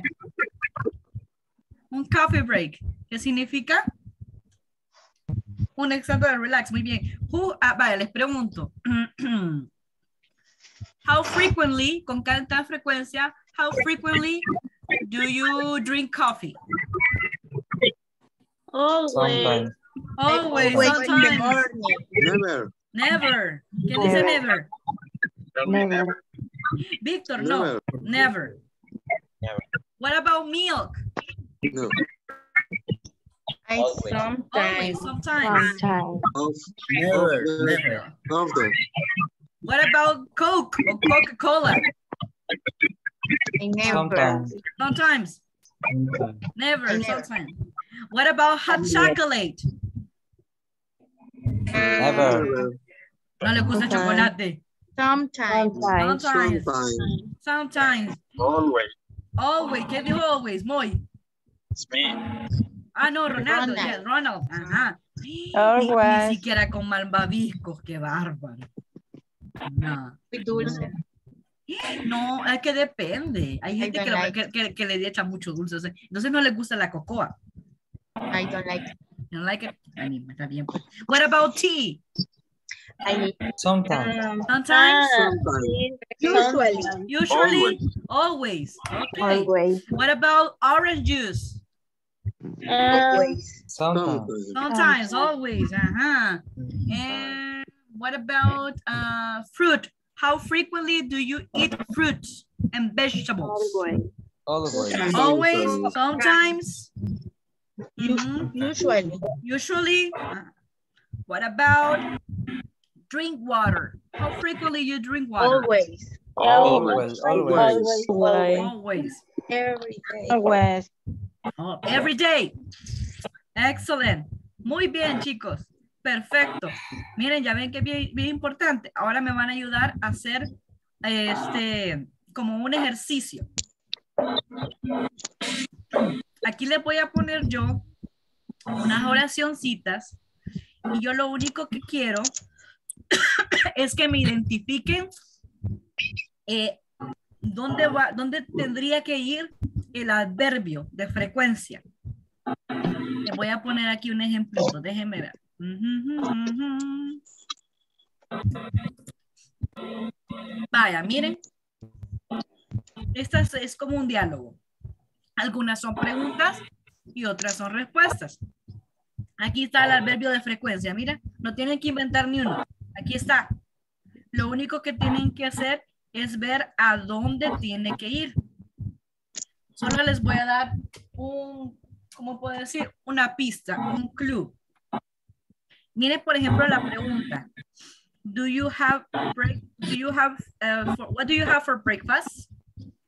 Un coffee break, ¿qué significa? Un extracto de relax, muy bien. Who, ah, vaya, les pregunto. How frequently, con cuánta frecuencia, how frequently do you drink coffee? Always. Always, Always in the sometimes. morning. Never. Never. ¿Quién dice never? Never. Víctor, no. Never. Never. What about milk? No. I Always. sometimes. Always, sometimes. Sometimes. Of, Never, of the, never. of the. What about Coke or Coca-Cola? I never. Sometimes. Sometimes. Never, I never. sometimes. What about hot chocolate? Never. No le gusta chocolate. Sometimes. Sometimes. Sometimes. Sometimes. Sometimes. Always. Always. ¿Qué dijo always? Muy. It's me. Ah, no, Ronaldo. Ronald. Yes, Ronald. Ajá. Ni, ni Always. siquiera con malvaviscos. Qué bárbaro. No. Muy dulce. No, es que depende. Hay gente que, don't lo- like que, que, que le echa mucho dulce. o sea, Entonces no le gusta la cocoa. I don't like it. You don't like it? I mean, está bien. Pues. What about tea? I Sometimes. um, Sometimes? usually. Usually? Always. Okay. Always. What about orange juice? Always. Sometimes. Sometimes, always. Uh-huh. And what about uh, fruit? How frequently do you eat fruits and vegetables? Always. Always. Always, sometimes. Mhm. Usually. Usually. Uh, what about drink water? How frequently you drink water? Always. Always. Always. Always. Always. Every day. Always. Oh, every day. Excellent. Muy bien, chicos. Perfecto. Miren, ya ven que es bien, bien importante. Ahora me van a ayudar a hacer este como un ejercicio. Aquí les voy a poner yo unas oracioncitas y yo lo único que quiero es que me identifiquen eh, dónde va, dónde tendría que ir el adverbio de frecuencia. Les voy a poner aquí un ejemplito, déjenme ver. Vaya, miren. Esta es, es como un diálogo. Algunas son preguntas y otras son respuestas. Aquí está el adverbio de frecuencia. Mira, no tienen que inventar ni uno. Aquí está. Lo único que tienen que hacer es ver a dónde tiene que ir. Solo les voy a dar un, ¿cómo puedo decir? Una pista, un clue. Miren, por ejemplo, la pregunta. Do you have break, do you have uh, for, what do you have for breakfast?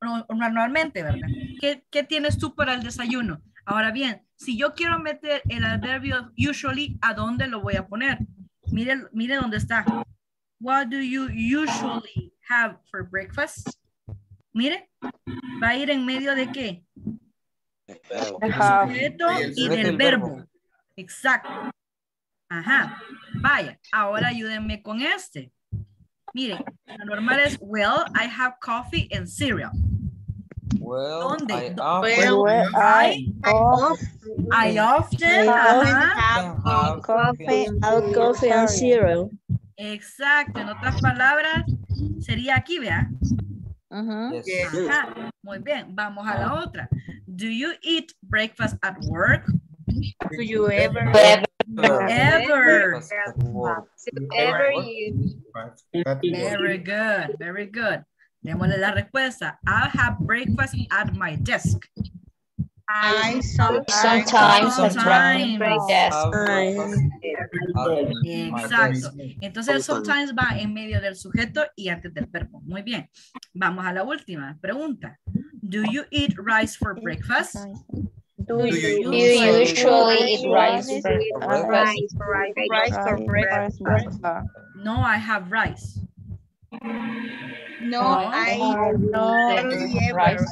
no- normalmente, ¿verdad? ¿Qué, ¿Qué tienes tú para el desayuno? Ahora bien, si yo quiero meter el adverbio usually, ¿a dónde lo voy a poner? Mire, mire dónde está. What do you usually have for breakfast? Mire, va a ir en medio de qué? Del Have. sujeto y del verbo. Exacto. Ajá. Vaya, ahora ayúdenme con este. Miren, lo normal es, well, I have coffee and cereal. Well, ¿Dónde? I Do- often Well, I, of, I often, Have ajá. have coffee, Out coffee and cereal. Exacto, en otras palabras, sería aquí, vea. Ujú. yes. Ajá, muy bien, vamos a la otra. Do you eat breakfast at work? Do you ever, Ever. Breakfast at work. ever Work. eat? Very good, very good. Démosle la respuesta. I have breakfast at my desk. I sometimes, Sometimes I Sometimes. my desk. Have breakfast at my Exacto. desk. Entonces, sometimes va en medio del sujeto y antes del verbo. Muy bien. Vamos a la última pregunta. Do you eat rice for breakfast? Do you usually eat rice for breakfast? rice, rice for breakfast. No, I have rice. No, No. I No. hardly ever. I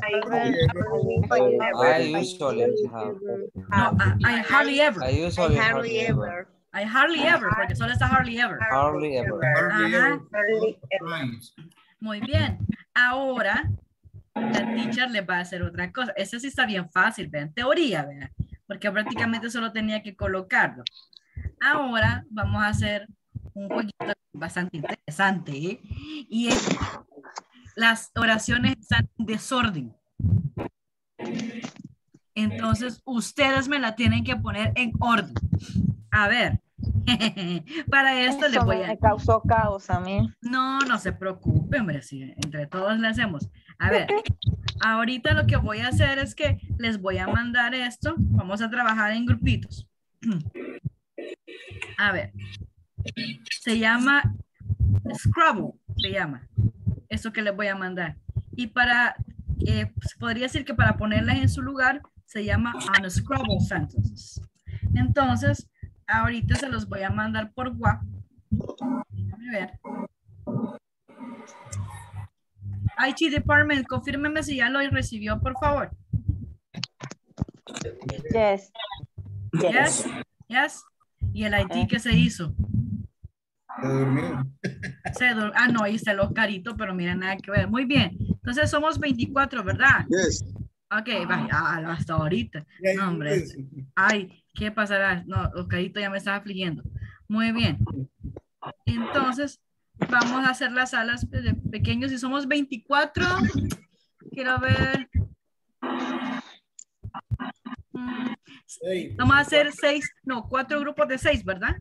usually have. No, I, I hardly ever. I usually I hardly hardly ever. ever. I hardly ever, porque solo está hardly ever. Hardly ever. Ajá. Muy bien. Ahora, la teacher les va a hacer otra cosa. Eso sí está bien fácil, vean. Teoría, vean. Porque prácticamente solo tenía que colocarlo. Ahora vamos a hacer un jueguito bastante interesante, ¿eh? Y es las oraciones están en desorden. Entonces, ustedes me la tienen que poner en orden. A ver, para esto les Eso voy a... me causó caos a mí. No, no se preocupen, hombre, si entre todos le hacemos. A ver, ahorita lo que voy a hacer es que les voy a mandar esto. Vamos a trabajar en grupitos. A ver, se llama Scrabble, se llama. Esto que les voy a mandar. Y para, eh, podría decir que para ponerlas en su lugar, se llama Unscrabble Sentences. Entonces, ahorita se los voy a mandar por WhatsApp. Déjame ver. I T Department, confírmeme si ya lo recibió, por favor. Yes. Yes. Yes. ¿Y el I T qué se hizo? Se durmió. Se dur- ah, no, ahí está el Oscarito, pero mira, nada que ver. Muy bien. Entonces somos veinticuatro, ¿verdad? Yes. Ok, va, ah, hasta ahorita. No, hombre. Ay, ¿qué pasará? No, Oscarito ya me está afligiendo. Muy bien. Entonces, vamos a hacer las salas de pequeños. Si somos veinticuatro, quiero ver. Mm, Vamos a hacer seis, no, cuatro grupos de seis, ¿verdad?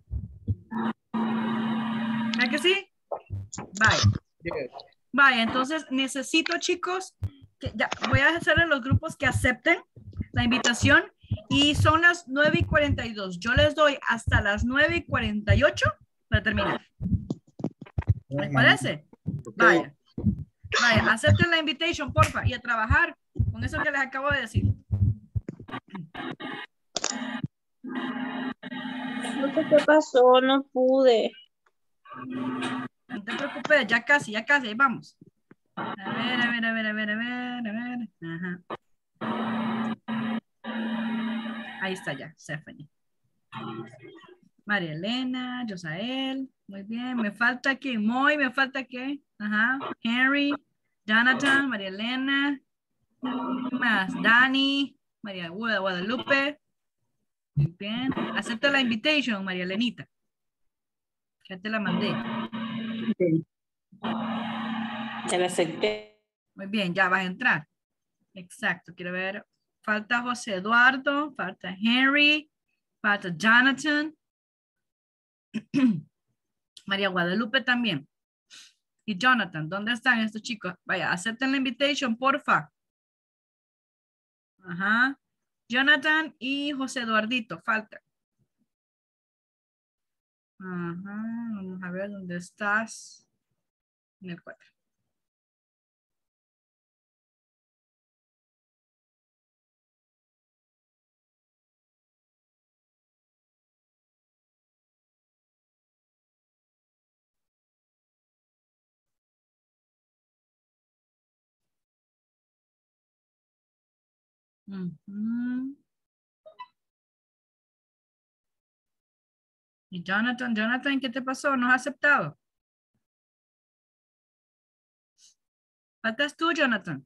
¿Verdad que sí? Vaya. Vaya, entonces necesito, chicos, que ya voy a hacer en los grupos que acepten la invitación y son las nueve y cuarenta y dos. Yo les doy hasta las nueve y cuarenta y ocho para terminar. ¿Les parece? Vaya. Vaya, acepten la invitation, porfa, y a trabajar con eso que les acabo de decir. No sé qué pasó, no pude. No te preocupes, ya casi, ya casi, ahí vamos. A ver, a ver, a ver, a ver, a ver, a ver. Ajá. Ahí está ya, Stephanie. María Elena, Josael, muy bien. Me falta que, Moy, me falta que, ajá, Henry, Jonathan, María Elena, más Dani, María Guadalupe. Muy bien. Acepta la invitation, María Elenita. Ya te la mandé. Ya la acepté. Muy bien, ya vas a entrar. Exacto, quiero ver. Falta José Eduardo, falta Henry, falta Jonathan. María Guadalupe también. Y Jonathan, ¿dónde están estos chicos? Vaya, acepten la invitation, porfa. Ajá. Jonathan y José Eduardito, falta. Ajá, vamos a ver dónde estás. En el cuatro. Ujú. Y Jonathan, Jonathan, ¿qué te pasó? ¿No has aceptado? Faltas tú, Jonathan.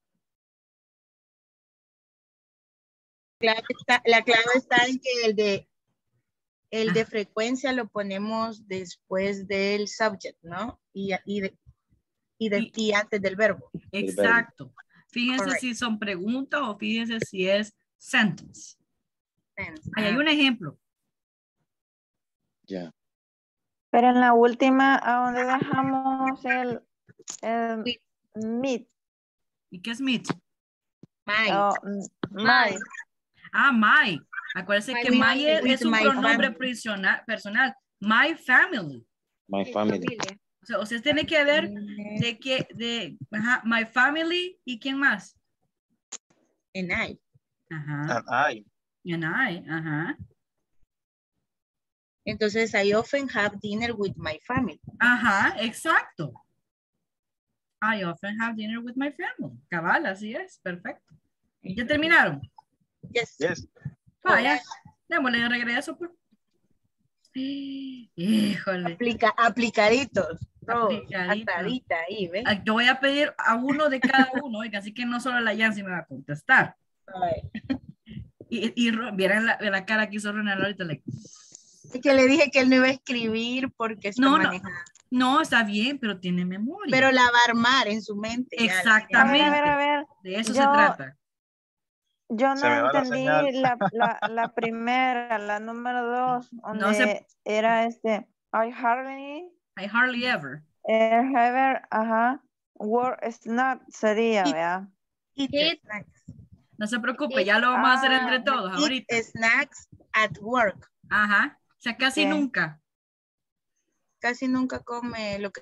Clave está- la clave está en que el de el Ah. de frecuencia lo ponemos después del subject, ¿no? Y, y, de- y, de- y antes del verbo. Exacto. Fíjense Correct. si son preguntas o fíjense si es sentence. Sense. Ahí hay Ah. un ejemplo. Ya. Pero en la última, ¿a dónde dejamos el, el meet? ¿Y qué es meet? My. Oh, mm, my. Ah, my. Acuérdense My que with- my es, with es un my pronombre family. personal, personal. My family. My family. O sea, ustedes tienen que ver de que, de, ajá, my family y quién más. And I. Ajá. And I. And I, ajá. Entonces, I often have dinner with my family. Ajá, exacto. I often have dinner with my family. Cabal, así es, perfecto. ¿Ya terminaron? Yes. Yes. Vaya, démosle de regreso, pues. Híjole. Aplica, aplicaditos. Todos. Aplicadito. Atadita ahí, ¿ves? Ah, yo voy a pedir a uno de cada uno, oiga, así que no solo la Yancy me va a contestar. Y, y Ro- vieran la, la cara que hizo Ronald ahorita. Like, Es que le dije que él no iba a escribir porque está no, no, manejando. no, está bien, pero tiene memoria. Pero la va a armar en su mente. ya. A ver, Exactamente. a ver, a ver. De eso Yo- se trata. Yo Se me no va la entendí señal. la, la, la primera, la número dos, donde se- era este, I hardly I hardly ever. ever, ajá, work snack sería, Eat- ¿verdad? Eat Eat. snacks. No se preocupe, ya lo vamos a hacer Ah, entre todos ahorita. Eat snacks at work. Ajá. O sea, casi Ok. nunca. Casi nunca come lo que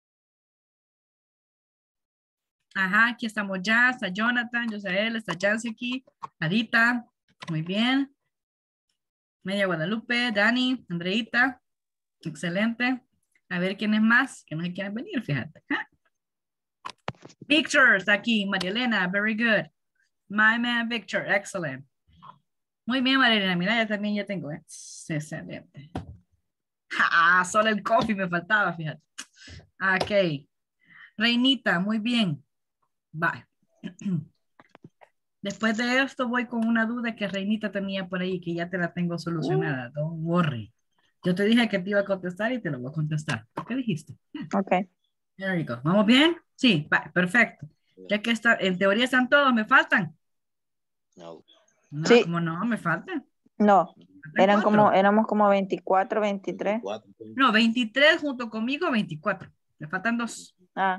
Ajá, aquí estamos ya, está Jonathan, Josael, está Jancy aquí, Adita, muy bien. Media Guadalupe, Dani, Andreita, excelente. A ver quién es más, que no se quieren venir, fíjate. Ah. Victor está aquí, María Elena, very good. My man Victor, excellent. Muy bien, María Elena, mira, ya también ya tengo, ¿eh? Excelente. Ah, solo el coffee me faltaba, fíjate. Ok. Reinita, muy bien. Bye. Después de esto voy con una duda que Reinita tenía por ahí, que ya te la tengo solucionada. Don't worry. Yo te dije que te iba a contestar y te lo voy a contestar. ¿Qué dijiste? Ok. There you go. ¿Vamos bien? Sí, va, perfecto. Ya que está, en teoría están todos, ¿me faltan? No. No, Sí. como no, me faltan. No, Faltan eran cuatro. como, éramos como veinticuatro, veintitrés. Cuatro. No, veintitrés junto conmigo, veinticuatro. Me faltan dos. Ah,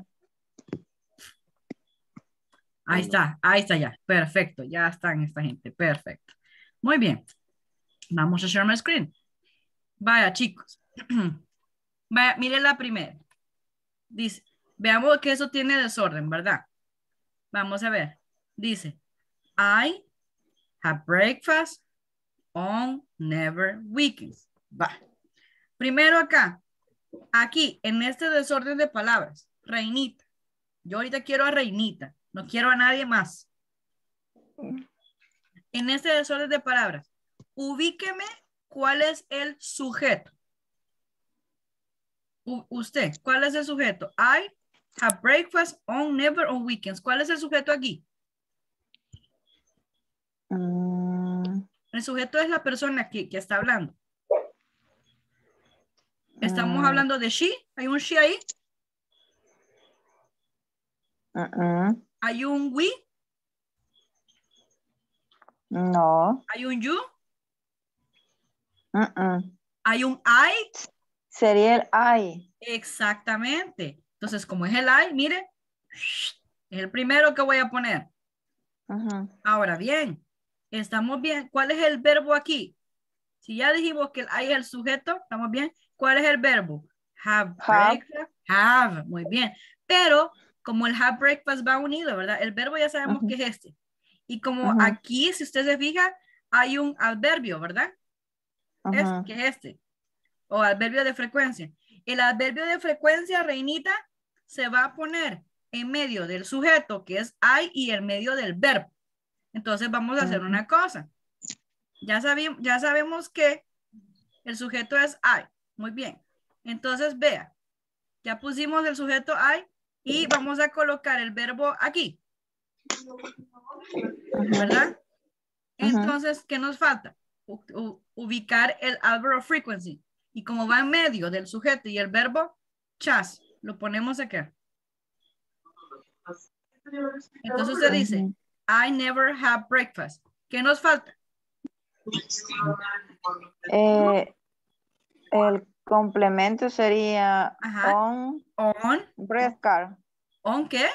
Ahí está, ahí está ya. Perfecto, ya están esta gente. Perfecto. Muy bien. Vamos a share my screen. Vaya, chicos. Vaya, mire la primera. Dice, veamos que eso tiene desorden, ¿verdad? Vamos a ver. Dice, I have breakfast on never weekends. Va. Primero acá. Aquí, en este desorden de palabras. Reinita. Yo ahorita quiero a Reinita. No quiero a nadie más. En este desorden de palabras, ubíqueme cuál es el sujeto. U- usted, ¿cuál es el sujeto? I have breakfast on never on weekends. ¿Cuál es el sujeto aquí? mm, El sujeto es la persona que, que está hablando. Estamos Mm. hablando de she. ¿Hay un she ahí? mm, mm, ¿Hay un we? no, ¿Hay un you? mm, mm. ¿Hay un I? Sería el I. Exactamente. Entonces, como es el I, mire, es el primero que voy a poner. Ujú. Ahora bien, estamos bien. ¿Cuál es el verbo aquí? Si ya dijimos que el I es el sujeto, ¿estamos bien? ¿Cuál es el verbo? Have Have. breakfast. Have, muy bien. Pero como el have breakfast va unido, ¿verdad? El verbo ya sabemos Ujú. que es este. Y como Ujú. aquí, si usted se fija, hay un adverbio, ¿verdad? Es, Ujú. que es este. O adverbio de frecuencia. El adverbio de frecuencia, Reinita, se va a poner en medio del sujeto, que es I, y en medio del verbo. Entonces vamos a hacer una cosa. Ya, sabi- ya sabemos que el sujeto es I. Muy bien. Entonces vea, ya pusimos el sujeto I y vamos a colocar el verbo aquí. ¿Verdad? Entonces, ¿qué nos falta? U- u- ubicar el adverb of frequency. Y como va en medio del sujeto y el verbo, chas, lo ponemos acá. Entonces usted dice, I never have breakfast. ¿Qué nos falta? Eh, el complemento sería Ajá. on, On. breast car. ¿On qué?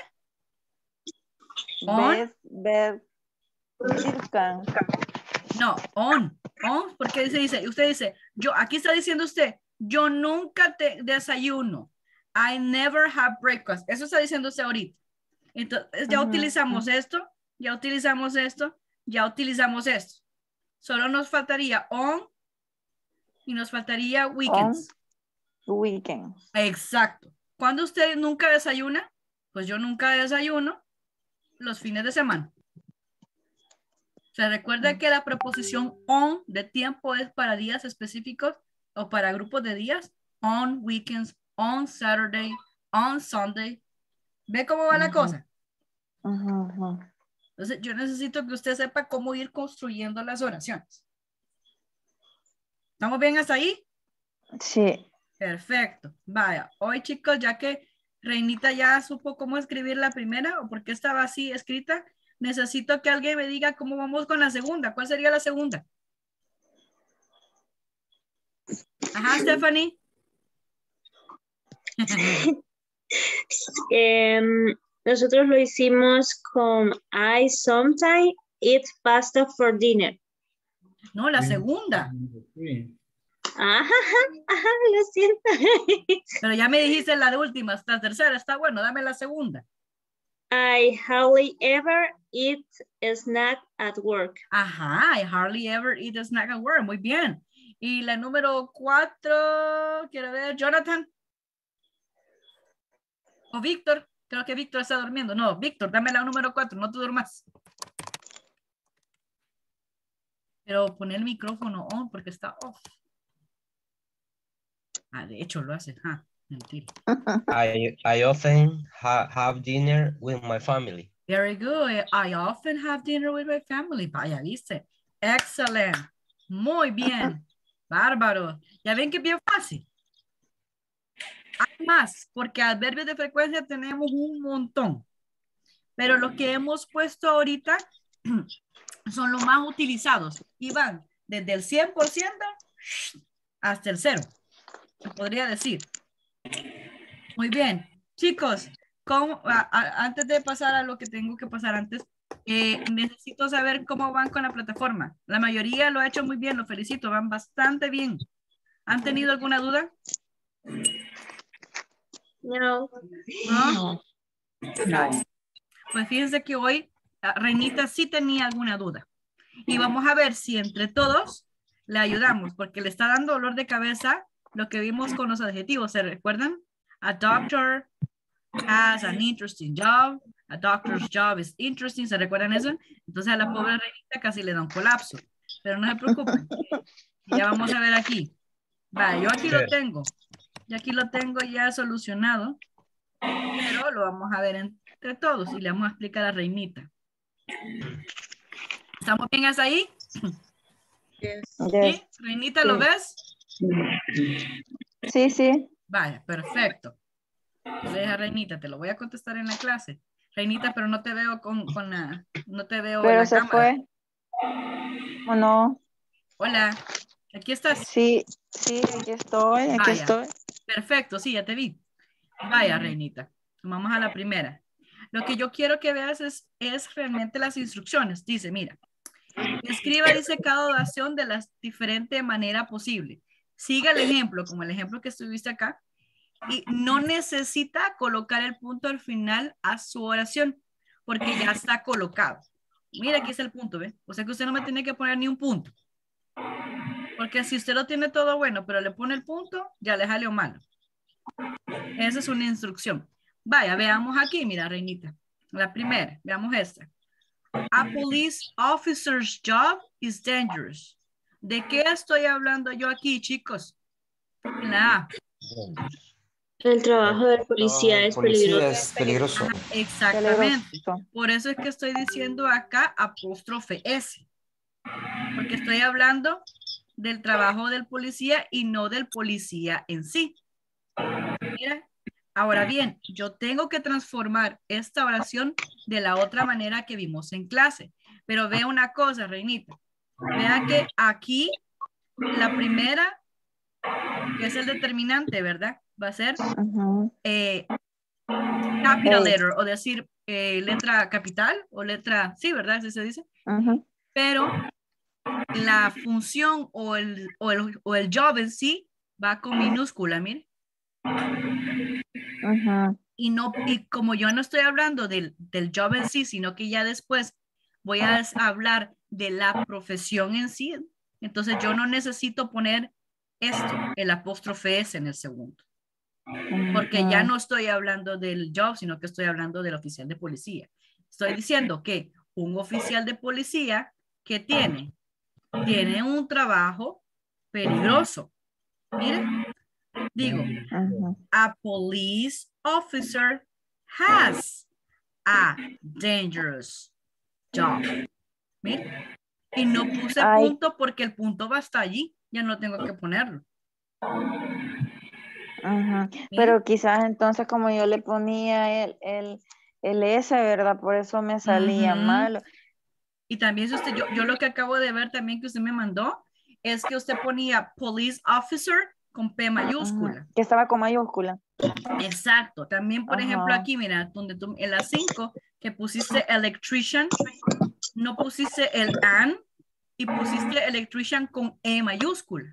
On. Best, best, circan. No, on. On, porque dice, dice, usted dice, yo, aquí está diciendo usted, yo nunca te desayuno. I never have breakfast. Eso está diciendo usted ahorita. Entonces, ya Ujú, utilizamos esto, ya utilizamos esto, ya utilizamos esto. Solo nos faltaría on y nos faltaría weekends. On weekends. Exacto. ¿Cuándo usted nunca desayuna? Pues yo nunca desayuno los fines de semana. Se recuerda que la preposición on de tiempo es para días específicos o para grupos de días. On weekends, on Saturday, on Sunday. ¿Ve cómo va la cosa? Ujú, ujú. Entonces, yo necesito que usted sepa cómo ir construyendo las oraciones. ¿Estamos bien hasta ahí? Sí. Perfecto. Vaya, hoy chicos, ya que Reinita ya supo cómo escribir la primera o por qué estaba así escrita, necesito que alguien me diga cómo vamos con la segunda. ¿Cuál sería la segunda? Ajá, Stephanie. Em, nosotros lo hicimos con I sometimes eat pasta for dinner. No, la segunda. Ajá, ajá, lo siento. Pero ya me dijiste la de última, hasta la tercera, está bueno, dame la segunda. I hardly ever eat a snack at work. Ajá, I hardly ever eat a snack at work, muy bien. Y la número cuatro, quiero ver, Jonathan. O Víctor, creo que Víctor está durmiendo. No, Víctor, dame la número cuatro, no te duermas. Pero pon el micrófono on porque está off. Ah, de hecho lo hace. Ah, mentira. I, I often ha have dinner with my family. Very good. I often have dinner with my family. Vaya, viste. Excellent. Muy bien. Bárbaro. Ya ven que es bien fácil. Hay más, porque adverbios de frecuencia tenemos un montón. Pero los que hemos puesto ahorita son los más utilizados y van desde el cien por ciento hasta el cero. Se podría decir. Muy bien. Chicos, ¿cómo, a, a, antes de pasar a lo que tengo que pasar antes, eh, necesito saber cómo van con la plataforma. La mayoría lo ha hecho muy bien, lo felicito, van bastante bien. ¿Han tenido alguna duda? No. ¿No? No. Pues fíjense que hoy Reinita sí tenía alguna duda. Y vamos a ver si entre todos le ayudamos, porque le está dando dolor de cabeza lo que vimos con los adjetivos. ¿Se recuerdan? A doctor has an interesting job. A doctor's job is interesting. ¿Se recuerdan eso? Entonces a la pobre Reinita casi le da un colapso. Pero no se preocupen. Ya vamos a ver aquí. Vale, yo aquí lo tengo. Yo aquí lo tengo ya solucionado. Pero lo vamos a ver entre todos y le vamos a explicar a Reinita. ¿Estamos bien hasta ahí? Yes. ¿Sí? Reinita, ¿lo ves? Sí, sí. Vaya, perfecto. Le deja Reinita, te lo voy a contestar en la clase. Reinita, pero no te veo con, con la, no te veo pero en la se cámara. Fue. ¿O no? Hola, ¿aquí estás? Sí, sí, aquí estoy, aquí Vaya, estoy. perfecto, sí, ya te vi. Vaya, Reinita, vamos a la primera. Lo que yo quiero que veas es, es realmente las instrucciones. Dice, mira, escriba, dice, cada oración de la diferente manera posible. Siga el ejemplo, como el ejemplo que estuviste acá, y no necesita colocar el punto al final a su oración, porque ya está colocado. Mira, aquí está el punto, ¿ve? O sea que usted no me tiene que poner ni un punto. Porque si usted lo tiene todo bueno, pero le pone el punto, ya le salió malo. Esa es una instrucción. Vaya, veamos aquí, mira, Reinita. La primera, veamos esta. A police officer's job is dangerous. ¿De qué estoy hablando yo aquí, chicos? En la A. El trabajo del policía es Policía peligroso. es peligroso. Ajá, exactamente. Por eso es que estoy diciendo acá apóstrofe S. Porque estoy hablando del trabajo del policía y no del policía en sí. Mira, ahora bien, yo tengo que transformar esta oración de la otra manera que vimos en clase. Pero vea una cosa, Reinita. Vea que aquí la primera, que es el determinante, ¿verdad? Va a ser Ujú. eh, capital Ey. letter, o decir eh, letra capital o letra, sí, ¿verdad? Así se dice. Ujú. Pero la función o el, o, el, o el job en sí va con minúscula, mire. Ujú. Y, no, y como yo no estoy hablando del, del job en sí, sino que ya después voy a hablar de la profesión en sí, entonces yo no necesito poner esto, el apóstrofe S en el segundo. Porque ya no estoy hablando del job, sino que estoy hablando del oficial de policía. Estoy diciendo que un oficial de policía que tiene, tiene un trabajo peligroso. Miren, digo, Ujú. a police officer has a dangerous job. Miren, y no puse Ay. punto porque el punto va hasta allí, ya no tengo que ponerlo. Ujú. Pero quizás entonces como yo le ponía el, el, el S, ¿verdad? Por eso me salía Ujú. mal. Y también si usted, yo, yo lo que acabo de ver también que usted me mandó es que usted ponía police officer con P mayúscula. Ujú. Que estaba con mayúscula. Exacto. También, por Ajá. ejemplo, aquí, mira, donde tú, en la cinco, que pusiste electrician, no pusiste el an y pusiste electrician con E mayúscula.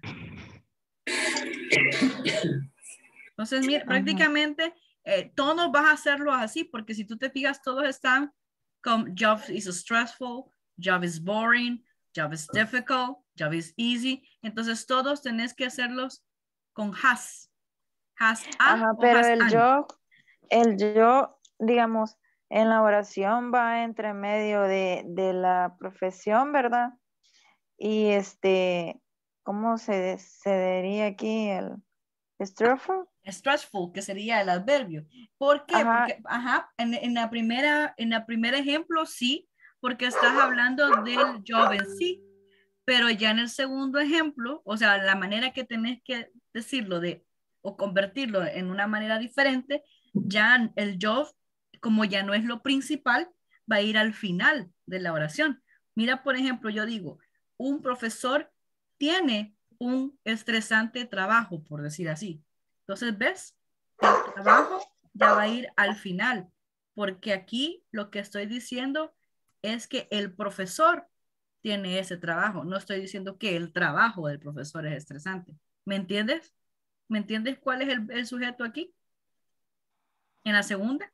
Entonces, mira, Ajá. prácticamente eh, todos vas a hacerlo así, porque si tú te fijas, todos están con job is stressful, job is boring, job is difficult, job is easy. Entonces, todos tenés que hacerlos con has. Has a Ajá, o pero has el an. yo, el yo, digamos, en la oración va entre medio de, de la profesión, ¿verdad? Y este, ¿cómo se, se diría aquí el stressful? Stressful, que sería el adverbio. ¿Por qué? Ajá. Porque, ajá, en, en la primera, en el primer ejemplo sí, porque estás hablando del job en sí, pero ya en el segundo ejemplo, o sea, la manera que tenés que decirlo de, o convertirlo en una manera diferente, ya el job, como ya no es lo principal, va a ir al final de la oración. Mira, por ejemplo, yo digo, un profesor tiene un estresante trabajo, por decir así. Entonces, ¿ves? El trabajo ya va a ir al final, porque aquí lo que estoy diciendo es que el profesor tiene ese trabajo. No estoy diciendo que el trabajo del profesor es estresante. ¿Me entiendes? ¿Me entiendes cuál es el, el sujeto aquí? En la segunda.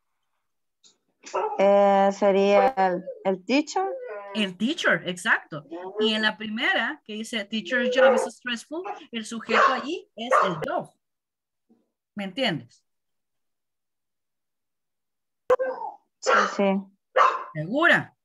Eh, sería el, el teacher. El teacher, exacto. Y en la primera, que dice teacher's job is stressful, el sujeto allí es el job. ¿Me entiendes? Sí, sí. ¿Segura?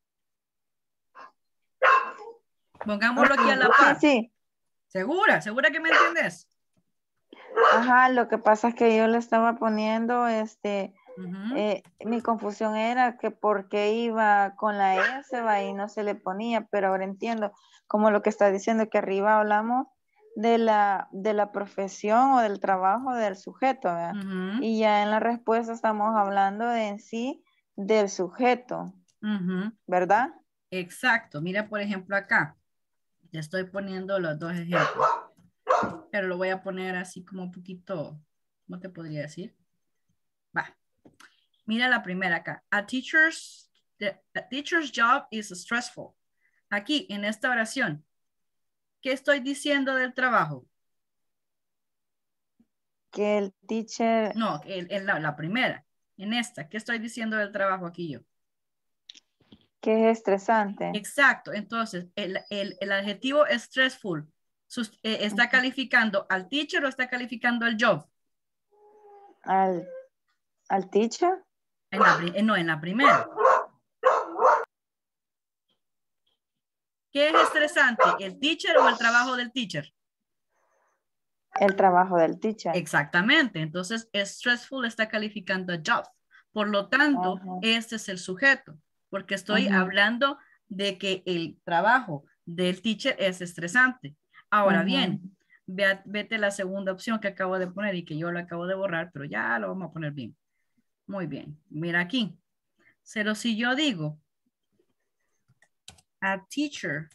Pongámoslo aquí a la par. Sí, sí. ¿Segura? ¿Segura que me entiendes? Ajá, lo que pasa es que yo le estaba poniendo, este, uh-huh. eh, mi confusión era que por qué iba con la S va, y no se le ponía, pero ahora entiendo como lo que está diciendo, que arriba hablamos de la, de la profesión o del trabajo del sujeto, ¿verdad? Uh-huh. Y ya en la respuesta estamos hablando de en sí del sujeto, uh-huh. ¿verdad? Exacto, mira por ejemplo acá, te estoy poniendo los dos ejemplos. Pero lo voy a poner así como un poquito, ¿cómo te podría decir? Va. Mira la primera acá. A teacher's, the, a teacher's job is stressful. Aquí, en esta oración, ¿qué estoy diciendo del trabajo? Que el teacher... No, el, el, la, la primera. En esta, ¿qué estoy diciendo del trabajo aquí yo? Que es estresante. Exacto. Entonces, el, el, el adjetivo stressful, sus, eh, ¿está calificando al teacher o está calificando al job? Al, al teacher. En la, no, en la primera. ¿Qué es estresante? ¿El teacher o el trabajo del teacher? El trabajo del teacher. Exactamente. Entonces, stressful está calificando a job. Por lo tanto, uh-huh. este es el sujeto, porque estoy uh-huh. hablando de que el trabajo del teacher es estresante. Ahora uh-huh. bien, ve, vete la segunda opción que acabo de poner y que yo lo acabo de borrar, pero ya lo vamos a poner bien. Muy bien. Mira aquí. Pero si yo digo, a teacher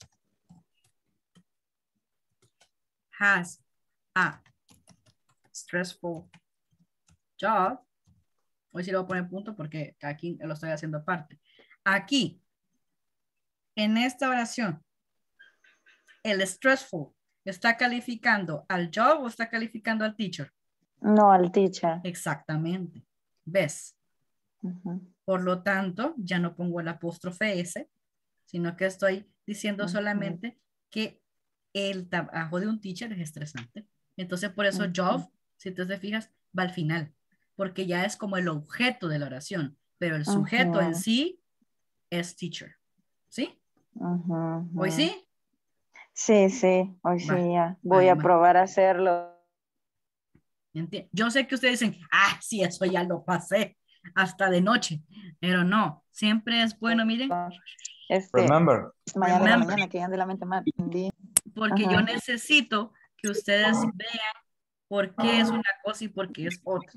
has a stressful job. Hoy sí lo voy a poner punto porque aquí lo estoy haciendo aparte. Aquí, en esta oración, el stressful está calificando al job o está calificando al teacher. No, al teacher. Exactamente. ¿Ves? Uh-huh. Por lo tanto, ya no pongo el apóstrofe S, sino que estoy diciendo uh-huh. solamente que el trabajo de un teacher es estresante. Entonces, por eso uh-huh. job, si tú te fijas, va al final, porque ya es como el objeto de la oración, pero el sujeto uh-huh. en sí es teacher. ¿Sí? Uh-huh. ¿Hoy sí? Sí, sí, hoy va, sí ya. Voy va, a va. probar a hacerlo. Enti- Yo sé que ustedes dicen, ah, sí, eso ya lo pasé hasta de noche, pero no, siempre es bueno, miren. Este, Remember. Mañana de la Remember. mañana, que ya de la mente más. Porque Ajá. yo necesito que ustedes vean por qué es una cosa y por qué es otra.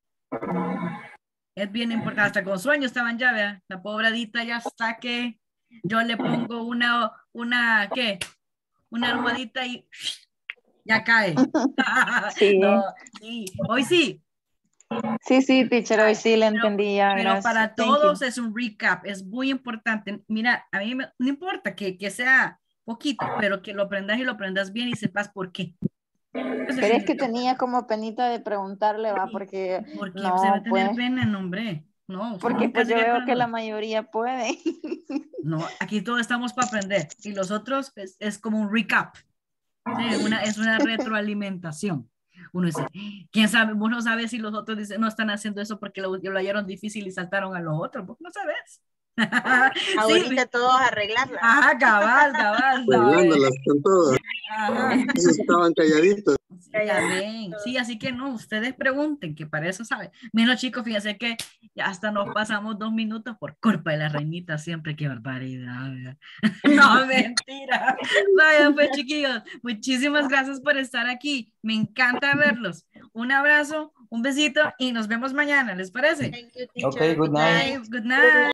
Es bien importante, hasta con sueño estaban ya, vean, la pobradita ya está que yo le pongo una, una, ¿qué? Una almohadita y ya cae. Sí. No, sí, hoy sí. Sí, sí, teacher, hoy sí le Pero, entendí ya, pero gracias. para Thank todos you. es un recap, es muy importante. Mira, a mí me, no importa que, que sea poquito, pero que lo aprendas y lo aprendas bien y sepas por qué. Eso Pero es que tenía como penita de preguntarle, va, porque porque no, se va a tener pues, pena, no, hombre. No, usted porque nunca pues se yo queda veo con la que la duda. mayoría puede. No, aquí todos estamos para aprender y los otros es, es como un recap. Sí, una, es una retroalimentación. Uno dice, ¿quién sabe? Vos no sabes si los otros dicen, no están haciendo eso porque lo, lo hallaron difícil y saltaron a los otros. Vos no sabes. Ahorita sí. todos arreglarlas. Ajá, cabal, cabal. Arreglándolas con todo. Ajá. Esos estaban calladitos. Sí, también. Sí, así que no, ustedes pregunten, que para eso saben. Miren, chicos, fíjense que ya hasta nos pasamos dos minutos por culpa de la reinita siempre. Qué barbaridad. ¿Verdad? No, mentira. Vaya, pues, chiquillos, muchísimas gracias por estar aquí. Me encanta verlos. Un abrazo, un besito y nos vemos mañana. ¿Les parece? Okay, good night. Good night.